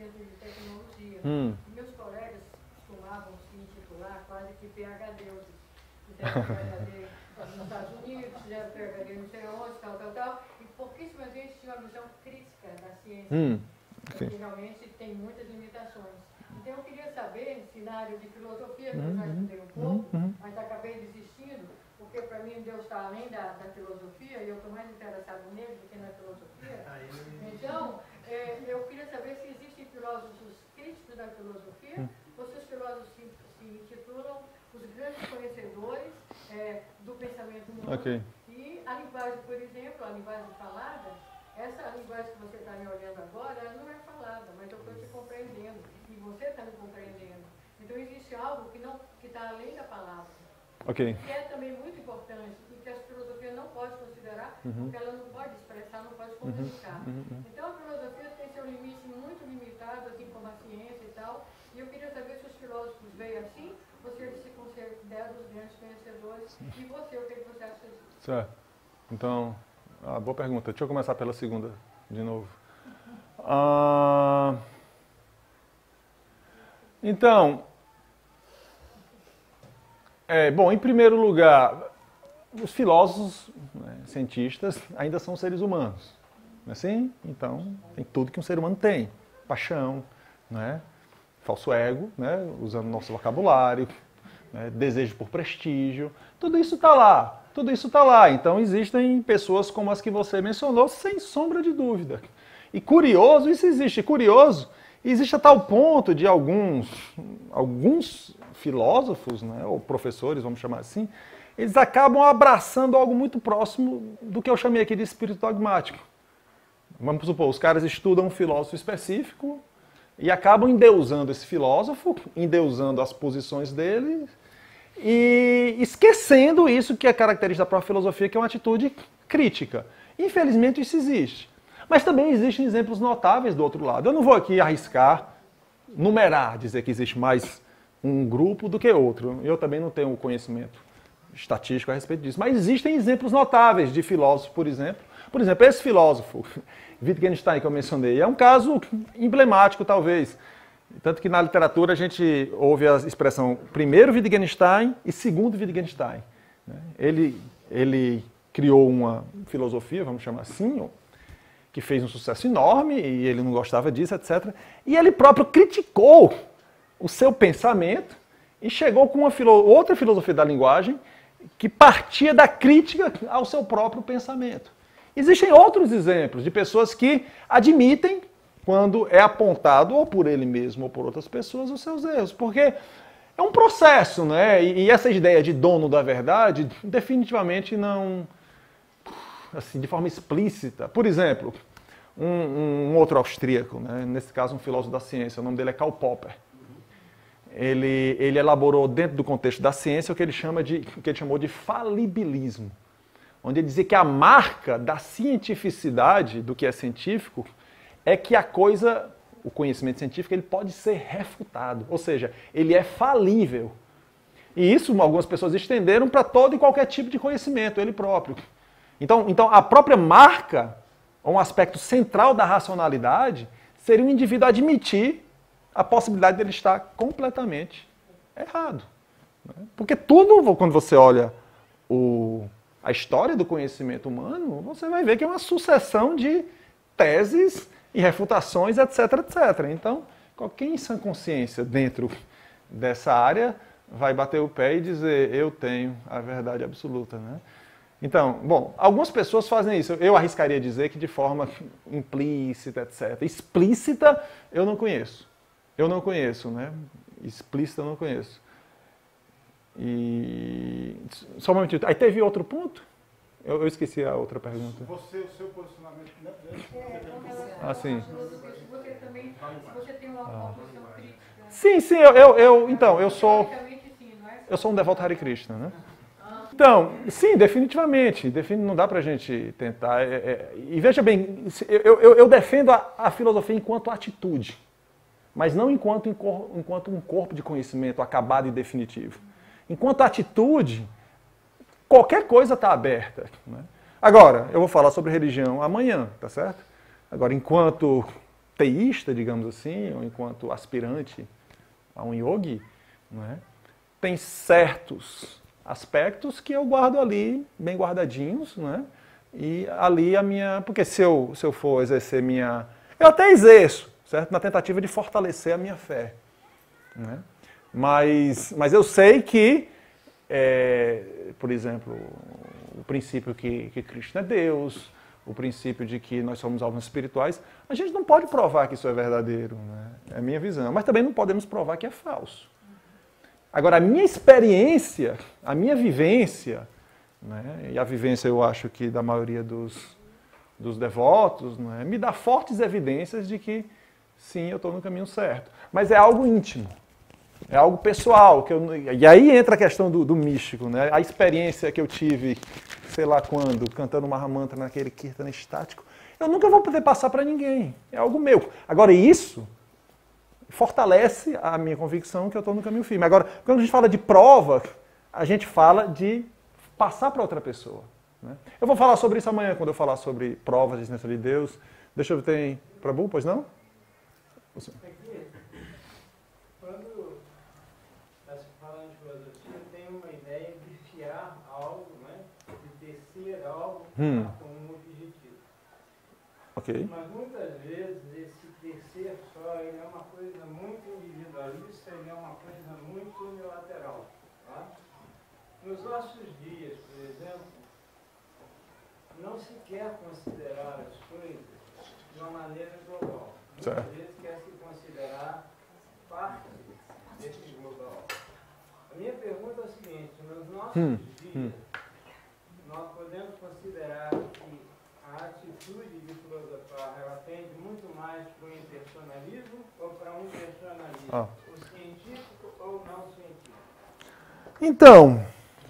Centro de Tecnologia. Hum. Meus colegas costumavam se intitular quase que PhDs. Fizeram PhD nos Estados Unidos, fizeram PhD não sei onde, tal, tal, tal. E pouquíssimas vezes tinham uma visão crítica da ciência. Hum. Porque realmente tem muitas limitações. Então eu queria saber, se na área de filosofia, que eu já Uhum. estudei um pouco, Uhum. mas acabei desistindo, porque para mim Deus está além da, da filosofia e eu estou mais interessado nele do que na filosofia. Então, é, eu queria saber se existem filósofos críticos da filosofia, Hum. ou se os filósofos se, se intitulam os grandes conhecedores é, do pensamento humano. Ok. E a linguagem, por exemplo, a linguagem falada, essa linguagem que você está me olhando agora, ela não é falada, mas eu estou te compreendendo. E você está me compreendendo. Então existe algo que não que está além da palavra. Ok. Que é também muito importante e que a filosofia não pode considerar, Uhum. porque ela não pode expressar, não pode comunicar. Uhum. Uhum. Então a filosofia tem seu limite muito limitado, assim como a ciência e tal. E eu queria saber se os filósofos veem assim, ou se eles se consideram os grandes conhecedores. E você, o que que você acha disso? Certo. Então, ah, boa pergunta. Deixa eu começar pela segunda de novo. Ah, então, é, bom, em primeiro lugar, os filósofos, né, cientistas, ainda são seres humanos. Não é assim? Então, tem tudo que um ser humano tem. Paixão, né? Falso ego, né? Usando nosso vocabulário, né? Desejo por prestígio. Tudo isso está lá. Tudo isso está lá. Então, existem pessoas como as que você mencionou, sem sombra de dúvida. E curioso, isso existe. Curioso, existe a tal ponto de alguns, alguns filósofos, né, ou professores, vamos chamar assim, eles acabam abraçando algo muito próximo do que eu chamei aqui de espírito dogmático. Vamos supor, os caras estudam um filósofo específico e acabam endeusando esse filósofo, endeusando as posições dele e esquecendo isso que é característica da própria filosofia, que é uma atitude crítica. Infelizmente isso existe. Mas também existem exemplos notáveis do outro lado. Eu não vou aqui arriscar, numerar, dizer que existe mais um grupo do que outro. Eu também não tenho conhecimento estatístico a respeito disso. Mas existem exemplos notáveis de filósofos, por exemplo. Por exemplo, esse filósofo, Wittgenstein, que eu mencionei, é um caso emblemático, talvez. Tanto que na literatura a gente ouve a expressão primeiro Wittgenstein e segundo Wittgenstein. Ele, ele criou uma filosofia, vamos chamar assim, que fez um sucesso enorme e ele não gostava disso, etcétera. E ele próprio criticou o seu pensamento e chegou com uma filo- outra filosofia da linguagem que partia da crítica ao seu próprio pensamento. Existem outros exemplos de pessoas que admitem, quando é apontado ou por ele mesmo ou por outras pessoas, os seus erros, porque é um processo, né? E, e essa ideia de dono da verdade definitivamente não... assim, de forma explícita. Por exemplo, um, um outro austríaco, né? Nesse caso um filósofo da ciência, o nome dele é Karl Popper. Ele, ele elaborou dentro do contexto da ciência o que ele, chama de, o que ele chamou de falibilismo, onde ele dizia que a marca da cientificidade do que é científico é que a coisa, o conhecimento científico, ele pode ser refutado, ou seja, ele é falível. E isso algumas pessoas estenderam para todo e qualquer tipo de conhecimento, ele próprio. Então, então, a própria marca, um aspecto central da racionalidade, seria o indivíduo admitir a possibilidade dele estar completamente errado. Porque tudo, quando você olha o, a história do conhecimento humano, você vai ver que é uma sucessão de teses e refutações, etc, etcétera. Então, qualquer em sã consciência dentro dessa área vai bater o pé e dizer, eu tenho a verdade absoluta, né? Então, bom, algumas pessoas fazem isso. Eu arriscaria dizer que de forma implícita, etcétera. Explícita, eu não conheço. Eu não conheço, né? Explícita, eu não conheço. E... Só um momentinho. Aí teve outro ponto? Eu, eu esqueci a outra pergunta. Você, o seu posicionamento... Né? Ah, sim. Você também, você tem uma, uma posição crítica. Sim, sim, eu, eu, eu então, eu sou... Eu sou um devoto Hare Krishna, né? Então, sim, definitivamente. Defin- não dá pra gente tentar. É, é, e veja bem, eu, eu, eu defendo a, a filosofia enquanto atitude, mas não enquanto, enquanto um corpo de conhecimento acabado e definitivo. Enquanto atitude, qualquer coisa está aberta, né? Agora, eu vou falar sobre religião amanhã, tá certo? Agora, enquanto teísta, digamos assim, ou enquanto aspirante a um yogi, não é? Tem certos aspectos que eu guardo ali, bem guardadinhos, não é? E ali a minha... Porque se eu, se eu for exercer minha... Eu até exerço, certo? Na tentativa de fortalecer a minha fé, não é? Mas, mas eu sei que, é, por exemplo, o princípio que, que Cristo é Deus, o princípio de que nós somos almas espirituais, a gente não pode provar que isso é verdadeiro, né? É a minha visão. Mas também não podemos provar que é falso. Agora, a minha experiência, a minha vivência, né? E a vivência eu acho que da maioria dos, dos devotos, né? Me dá fortes evidências de que sim, eu estou no caminho certo. Mas é algo íntimo. É algo pessoal. Que eu, e aí entra a questão do, do místico, né? A experiência que eu tive, sei lá quando, cantando Mahamantra naquele kirtana estático, eu nunca vou poder passar para ninguém. É algo meu. Agora, isso fortalece a minha convicção que eu estou no caminho firme. Agora, quando a gente fala de prova, a gente fala de passar para outra pessoa, né? Eu vou falar sobre isso amanhã, quando eu falar sobre provas de existência de Deus. Deixa eu ver, tem Prabhu, pois não? Você. Quando está se falando de filosofia, tem uma ideia de fiar algo, né? De tecer algo Hum. com um objetivo. Ok. Mas muitas vezes esse tecer só ele é uma coisa muito individualista, ele é uma coisa muito unilateral. Tá? Nos nossos dias, por exemplo, não se quer considerar as coisas de uma maneira global. Muitas Certo. vezes quer se considerar parte desse global. A minha pergunta é a seguinte: nos nossos Hum, dias, hum. nós podemos considerar que a atitude de filosofar ela tende muito mais para o impersonalismo ou para um personalismo? Ah. O científico ou não científico? Então,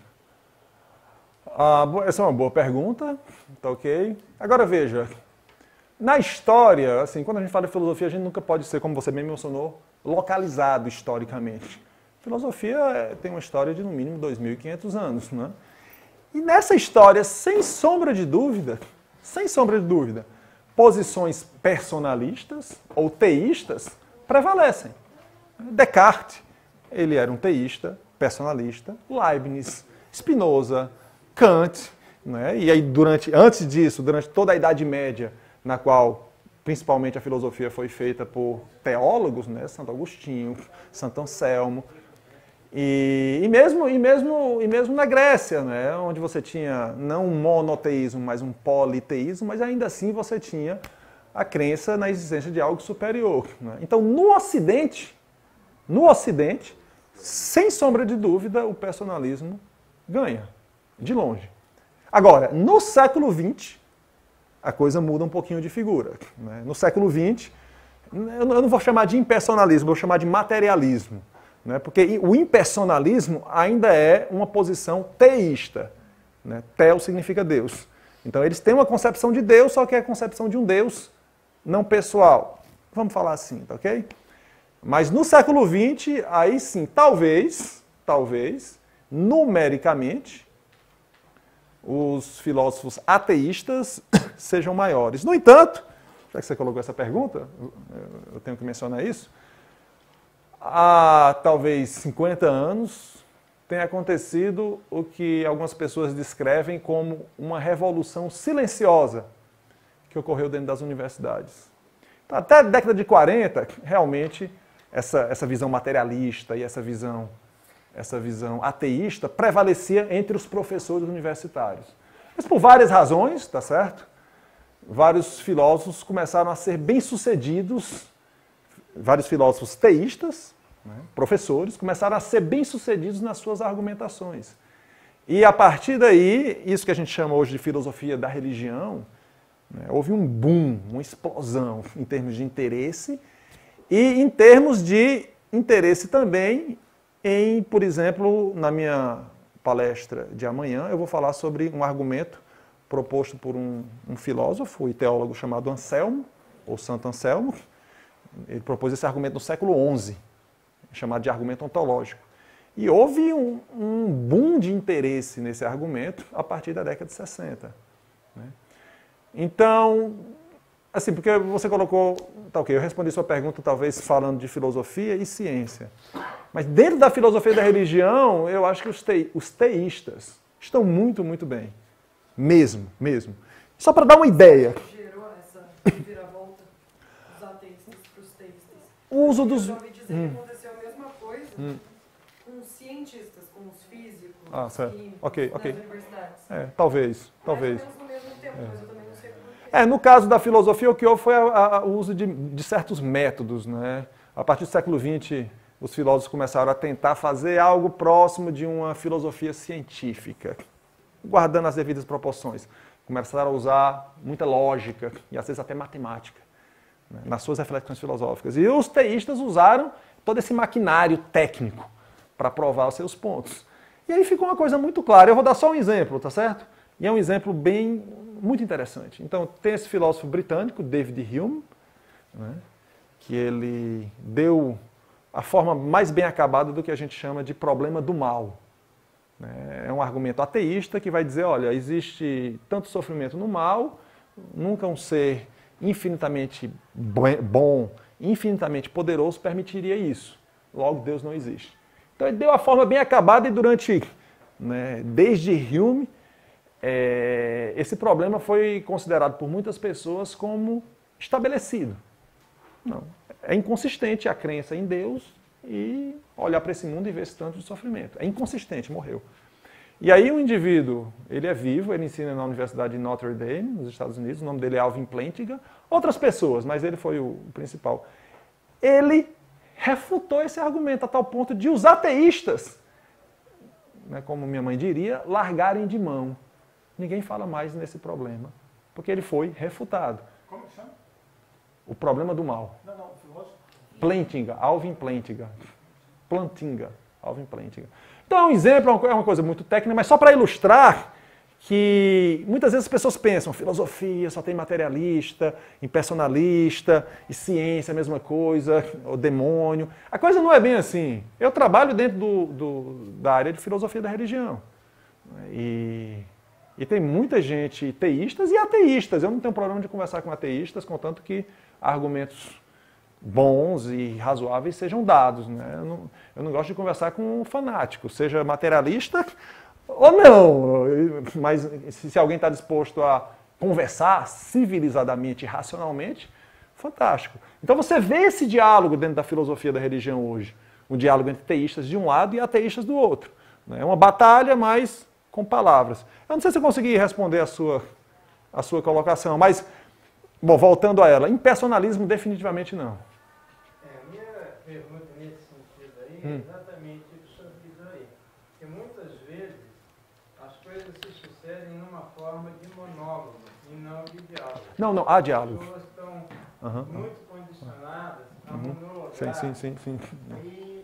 ah, bo- essa é uma boa pergunta, tá ok? Agora veja, na história, assim, quando a gente fala de filosofia, a gente nunca pode ser, como você bem mencionou, localizado historicamente. Filosofia é- tem uma história de no mínimo dois mil e quinhentos anos, né? E nessa história, sem sombra de dúvida, sem sombra de dúvida, posições personalistas ou teístas prevalecem. Descartes, ele era um teísta, personalista, Leibniz, Spinoza, Kant, né? E aí durante, antes disso, durante toda a Idade Média, na qual principalmente a filosofia foi feita por teólogos, né? Santo Agostinho, Santo Anselmo, e, e, mesmo, e, mesmo, e mesmo na Grécia, né? Onde você tinha não um monoteísmo, mas um politeísmo, mas ainda assim você tinha a crença na existência de algo superior, né? Então, no Ocidente, no Ocidente, sem sombra de dúvida, o personalismo ganha, de longe. Agora, no século vinte, a coisa muda um pouquinho de figura, né? No século vinte, eu não vou chamar de impersonalismo, vou chamar de materialismo, né? Porque o impersonalismo ainda é uma posição teísta, né? Teo significa Deus. Então eles têm uma concepção de Deus, só que é a concepção de um Deus não pessoal. Vamos falar assim, tá ok? Mas no século vinte, aí sim, talvez, talvez, numericamente, os filósofos ateístas sejam maiores. No entanto, já que você colocou essa pergunta, eu tenho que mencionar isso, há talvez cinquenta anos tem acontecido o que algumas pessoas descrevem como uma revolução silenciosa que ocorreu dentro das universidades. Então, até a década de quarenta, realmente, essa, essa visão materialista e essa visão essa visão ateísta prevalecia entre os professores universitários. Mas por várias razões, tá certo? Vários filósofos começaram a ser bem-sucedidos, vários filósofos teístas, né, professores, começaram a ser bem-sucedidos nas suas argumentações. E a partir daí, isso que a gente chama hoje de filosofia da religião, né, houve um boom, uma explosão em termos de interesse e em termos de interesse também em, por exemplo, na minha palestra de amanhã, eu vou falar sobre um argumento proposto por um, um filósofo e teólogo chamado Anselmo, ou Santo Anselmo. Ele propôs esse argumento no século onze, chamado de argumento ontológico. E houve um, um boom de interesse nesse argumento a partir da década de sessenta. Né? Então, Assim, porque você colocou, tá ok, eu respondi sua pergunta talvez falando de filosofia e ciência. Mas dentro da filosofia e da religião, eu acho que os, te, os teístas estão muito, muito bem. Mesmo, mesmo. Só para dar uma ideia. Gerou essa viravolta dos ateístas para os teístas. O uso dos... Eu já ouvi dizer Hum. que aconteceu a mesma coisa Hum. com os cientistas, com os físicos, Ah, os certo. químicos, Ok, nas ok. universidades. É, talvez, talvez. Mais ou menos no mesmo tempo, mas eu também não sei por quê. É, no caso da filosofia, o que houve foi a, a, o uso de, de certos métodos, né? A partir do século vinte, os filósofos começaram a tentar fazer algo próximo de uma filosofia científica, guardando as devidas proporções. Começaram a usar muita lógica e às vezes até matemática, né, nas suas reflexões filosóficas. E os teístas usaram todo esse maquinário técnico para provar os seus pontos. E aí ficou uma coisa muito clara. Eu vou dar só um exemplo, tá certo? E é um exemplo bem, muito interessante. Então, tem esse filósofo britânico, David Hume, né, que ele deu a forma mais bem acabada do que a gente chama de problema do mal. É um argumento ateísta que vai dizer, olha, existe tanto sofrimento no mal, nunca um ser infinitamente bom, infinitamente poderoso permitiria isso. Logo, Deus não existe. Então ele deu a forma bem acabada e durante, né, desde Hume, é, esse problema foi considerado por muitas pessoas como estabelecido. Não, é inconsistente a crença em Deus e olhar para esse mundo e ver esse tanto de sofrimento. É inconsistente, morreu. E aí o indivíduo, ele é vivo, ele ensina na Universidade de Notre Dame, nos Estados Unidos, o nome dele é Alvin Plantinga, outras pessoas, mas ele foi o principal. Ele refutou esse argumento a tal ponto de os ateístas, né, como minha mãe diria, largarem de mão. Ninguém fala mais nesse problema, porque ele foi refutado. Como que chama? O problema do mal. Não, não, filósofo. Plantinga, Alvin Plantinga. Plantinga, Alvin Plantinga. Então é um exemplo, é uma coisa muito técnica, mas só para ilustrar que muitas vezes as pessoas pensam, filosofia só tem materialista, impersonalista, e ciência a mesma coisa, o demônio. A coisa não é bem assim. Eu trabalho dentro do, do, da área de filosofia da religião. E, e tem muita gente teístas e ateístas. Eu não tenho problema de conversar com ateístas, contanto que argumentos bons e razoáveis sejam dados. Né? Eu, não, eu não gosto de conversar com um fanático, seja materialista ou não. Mas se, se alguém está disposto a conversar civilizadamente e racionalmente, fantástico. Então você vê esse diálogo dentro da filosofia da religião hoje. Um diálogo entre teístas de um lado e ateístas do outro. É uma batalha, mas com palavras. Eu não sei se eu consegui responder a sua, a sua colocação, mas, bom, voltando a ela, impersonalismo definitivamente não. É, a minha pergunta nesse sentido aí Hum. é exatamente sobre isso aí. Porque muitas vezes as coisas se sucedem numa forma de monólogo e não de diálogo. Não, não, há As diálogo. pessoas estão Uhum. muito condicionadas a Uhum. monologar Sim, sim, sim, sim. e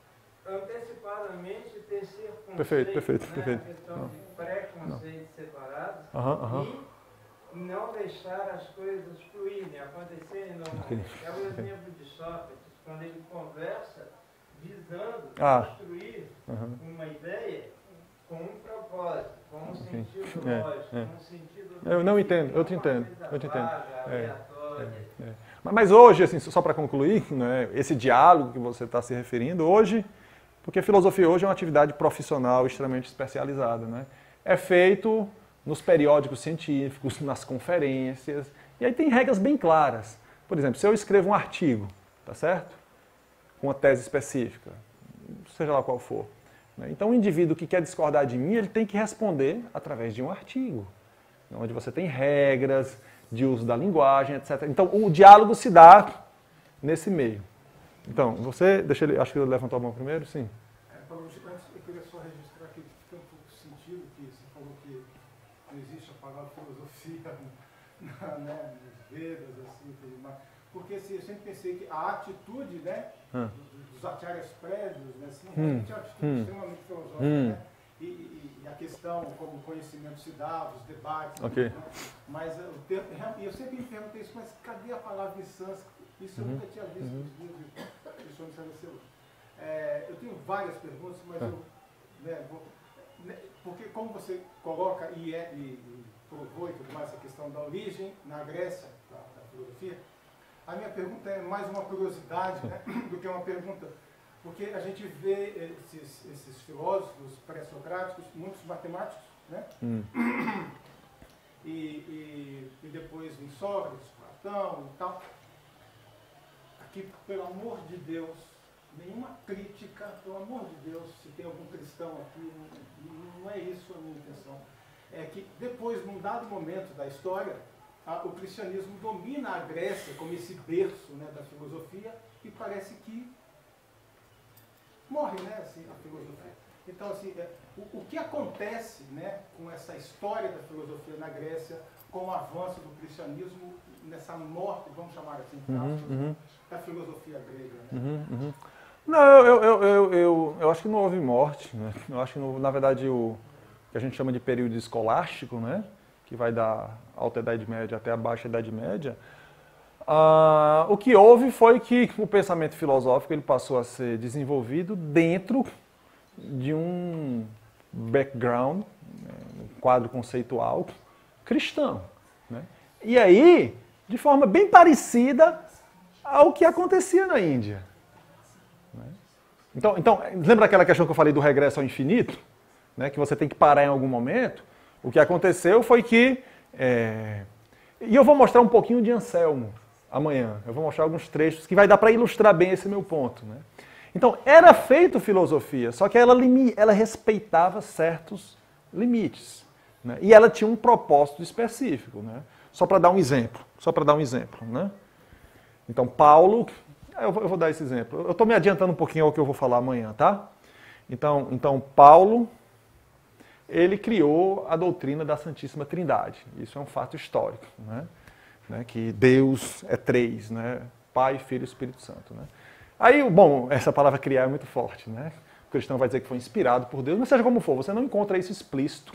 antecipadamente tecer conceitos, Perfeito, perfeito, né? perfeito. A questão Não. de pré-conceitos separados Aham, aham. e não deixar as coisas fluírem, acontecerem normalmente. É o exemplo de Sócrates, quando ele conversa visando Ah. construir Aham. uma ideia com um propósito, com um sentido É, lógico, é. com um sentido... Eu não entendo, eu te uma entendo, coisa eu te entendo. vaga, É, aleatória. É. Mas- Mas hoje, assim, só para concluir, né, esse diálogo que você está se referindo, hoje, porque a filosofia hoje é uma atividade profissional extremamente especializada, né? É feito nos periódicos científicos, nas conferências, e aí tem regras bem claras. Por exemplo, se eu escrevo um artigo, tá certo? Com uma tese específica, seja lá qual for. Né? Então o indivíduo que quer discordar de mim, ele tem que responder através de um artigo, onde você tem regras de uso da linguagem, etcétera. Então o diálogo se dá nesse meio. Então, você, deixa ele, acho que ele levantou a mão primeiro, sim. É, Paulo, antes eu queria só registrar que tem um pouco de sentido que você falou que não existe a palavra filosofia na, né, nos Vedas, assim, tudo mais. Porque assim, eu sempre pensei que a atitude, né, Hum. dos, dos acharyas prévios, né, assim, Hum. realmente é uma atitude Hum. extremamente filosófica, Hum. né? E, e, e a questão como o conhecimento se dá, os debates, Ok. né? Mas o termo, e eu sempre me perguntei isso, mas cadê a palavra em sânscrito? Isso eu Uhum. nunca tinha visto Uhum. nos livros de lições de Sérgio. É, eu tenho várias perguntas, mas Tá. eu né, vou, né, porque como você coloca e, é, e, e provou e tudo mais essa questão da origem na Grécia, da, da filosofia. A minha pergunta é mais uma curiosidade, né, do que uma pergunta. Porque a gente vê esses, esses filósofos pré-socráticos, muitos matemáticos, né? Hum. E, e, e depois em Sócrates, Platão e tal. Aqui, pelo amor de Deus, nenhuma crítica, pelo amor de Deus, se tem algum cristão aqui, não, não é isso a minha intenção. É que depois, num dado momento da história, a, o cristianismo domina a Grécia como esse berço, né, da filosofia, e parece que morre, né, assim, a filosofia. Então, assim, é, o, o que acontece, né, com essa história da filosofia na Grécia, com o avanço do cristianismo, nessa morte, vamos chamar assim, uhum, uhum. da filosofia grega, né? Uhum, uhum. Não, eu, eu, eu, eu, eu acho que não houve morte, né? Eu acho que, não, na verdade, o que a gente chama de período escolástico, né, que vai da Alta Idade Média até a Baixa Idade Média, ah, o que houve foi que o pensamento filosófico ele passou a ser desenvolvido dentro de um background, né, um quadro conceitual cristão, né? E aí, de forma bem parecida ao que acontecia na Índia. Né? Então, então, lembra aquela questão que eu falei do regresso ao infinito? Né, que você tem que parar em algum momento? O que aconteceu foi que... É, e eu vou mostrar um pouquinho de Anselmo amanhã. Eu vou mostrar alguns trechos que vai dar para ilustrar bem esse meu ponto. Né? Então, era feito filosofia, só que ela, ela respeitava certos limites. Né? E ela tinha um propósito específico. Né? Só para dar um exemplo. Só para dar um exemplo. Né? Então, Paulo... Eu vou, eu vou dar esse exemplo. Eu estou me adiantando um pouquinho ao que eu vou falar amanhã, tá? Então, então Paulo... ele criou a doutrina da Santíssima Trindade. Isso é um fato histórico, né? Né? Que Deus é três, né? Pai, Filho e Espírito Santo. Né? Aí, bom, essa palavra criar é muito forte, né? O cristão vai dizer que foi inspirado por Deus, mas seja como for, você não encontra isso explícito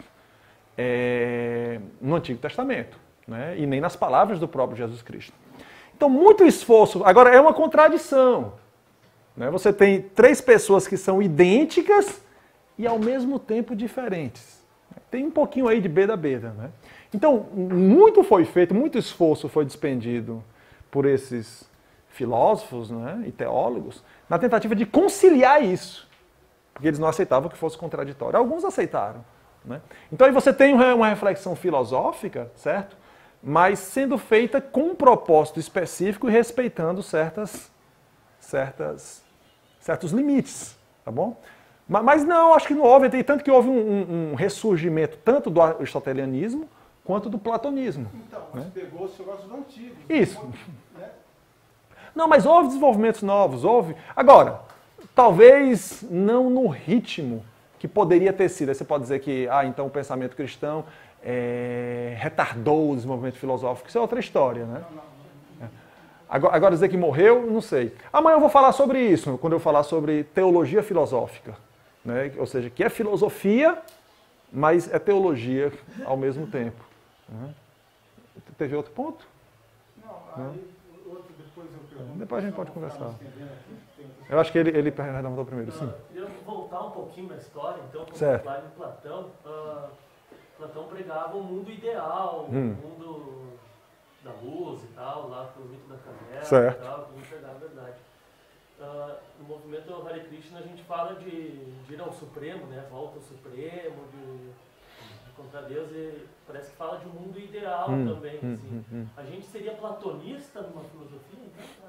é, no Antigo Testamento, né? E nem nas palavras do próprio Jesus Cristo. Então, muito esforço. Agora, é uma contradição. Né? Você tem três pessoas que são idênticas e ao mesmo tempo diferentes. Tem um pouquinho aí de beda a beda, né? Então, muito foi feito, muito esforço foi despendido por esses filósofos, né, e teólogos na tentativa de conciliar isso, porque eles não aceitavam que fosse contraditório. Alguns aceitaram. Né? Então aí você tem uma reflexão filosófica, certo? Mas sendo feita com um propósito específico e respeitando certas, certas, certos limites, tá bom? Mas não, acho que não houve, tanto que houve um, um, um ressurgimento tanto do aristotelianismo quanto do platonismo. Então, mas né? pegou os filósofos antigos. Isso. Né? Não, mas houve desenvolvimentos novos, houve. Agora, talvez não no ritmo que poderia ter sido. Aí você pode dizer que, ah, então o pensamento cristão é, retardou o desenvolvimento filosófico. Isso é outra história, né? Não, não, não. Agora, agora dizer que morreu, não sei. Amanhã eu vou falar sobre isso, quando eu falar sobre teologia filosófica. Né? Ou seja, que é filosofia, mas é teologia ao mesmo tempo. Né? Teve outro ponto? Não, aí outro depois eu pergunto. Depois a gente pode conversar. Eu acho que ele, ele perguntou primeiro, sim. Eu queria voltar um pouquinho na história, então, como certo. lá em Platão. Uh, Platão pregava um mundo ideal, um hum. mundo da luz e tal, lá pelo mito da caverna certo. e tal, que enxergar a verdade. Uh, no movimento Hare Krishna a gente fala de, de ir ao Supremo, né? Volta ao Supremo, de encontrar Deus, e parece que fala de um mundo ideal hum, também. Hum, assim. hum, hum. A gente seria platonista numa filosofia? Então,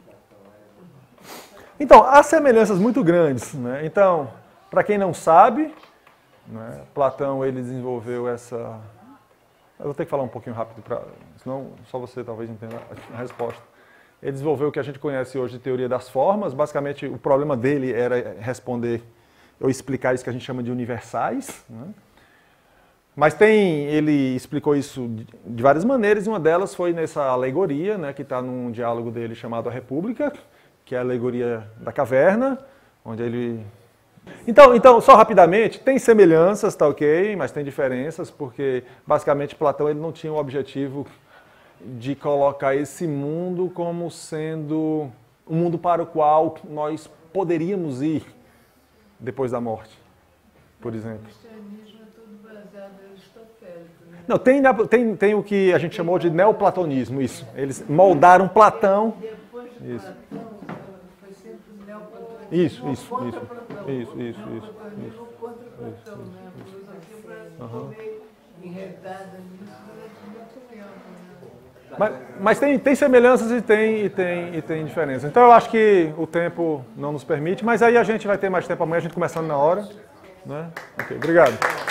então, há semelhanças muito grandes. Né? Então, para quem não sabe, né, Platão ele desenvolveu essa... Eu vou ter que falar um pouquinho rápido, pra... senão só você talvez entenda a resposta. Ele desenvolveu o que a gente conhece hoje de teoria das formas. Basicamente, o problema dele era responder ou explicar isso que a gente chama de universais. Né? Mas tem, ele explicou isso de várias maneiras, e uma delas foi nessa alegoria, né, que está num diálogo dele chamado A República, que é a alegoria da caverna, onde ele... Então, então, só rapidamente, tem semelhanças, tá ok, mas tem diferenças, porque basicamente Platão ele não tinha o objetivo de colocar esse mundo como sendo um mundo para o qual nós poderíamos ir depois da morte, por exemplo. O cristianismo é tudo baseado em aristotélico, né? Não, tem, tem, tem o que a gente chamou de neoplatonismo, isso. Eles moldaram Platão. Depois de Isso. Platão, foi sempre o neoplatonismo. Isso, ou isso, contra isso. Platão. Isso, isso, isso, Neoplatonismo isso. contra Platão, né? A filosofia para Aham. meio enredada nisso durante muito tempo, né? Mas, mas tem, tem semelhanças e tem, e, tem, e tem diferenças. Então eu acho que o tempo não nos permite, mas aí a gente vai ter mais tempo amanhã, a gente começando na hora. Né? Ok, obrigado.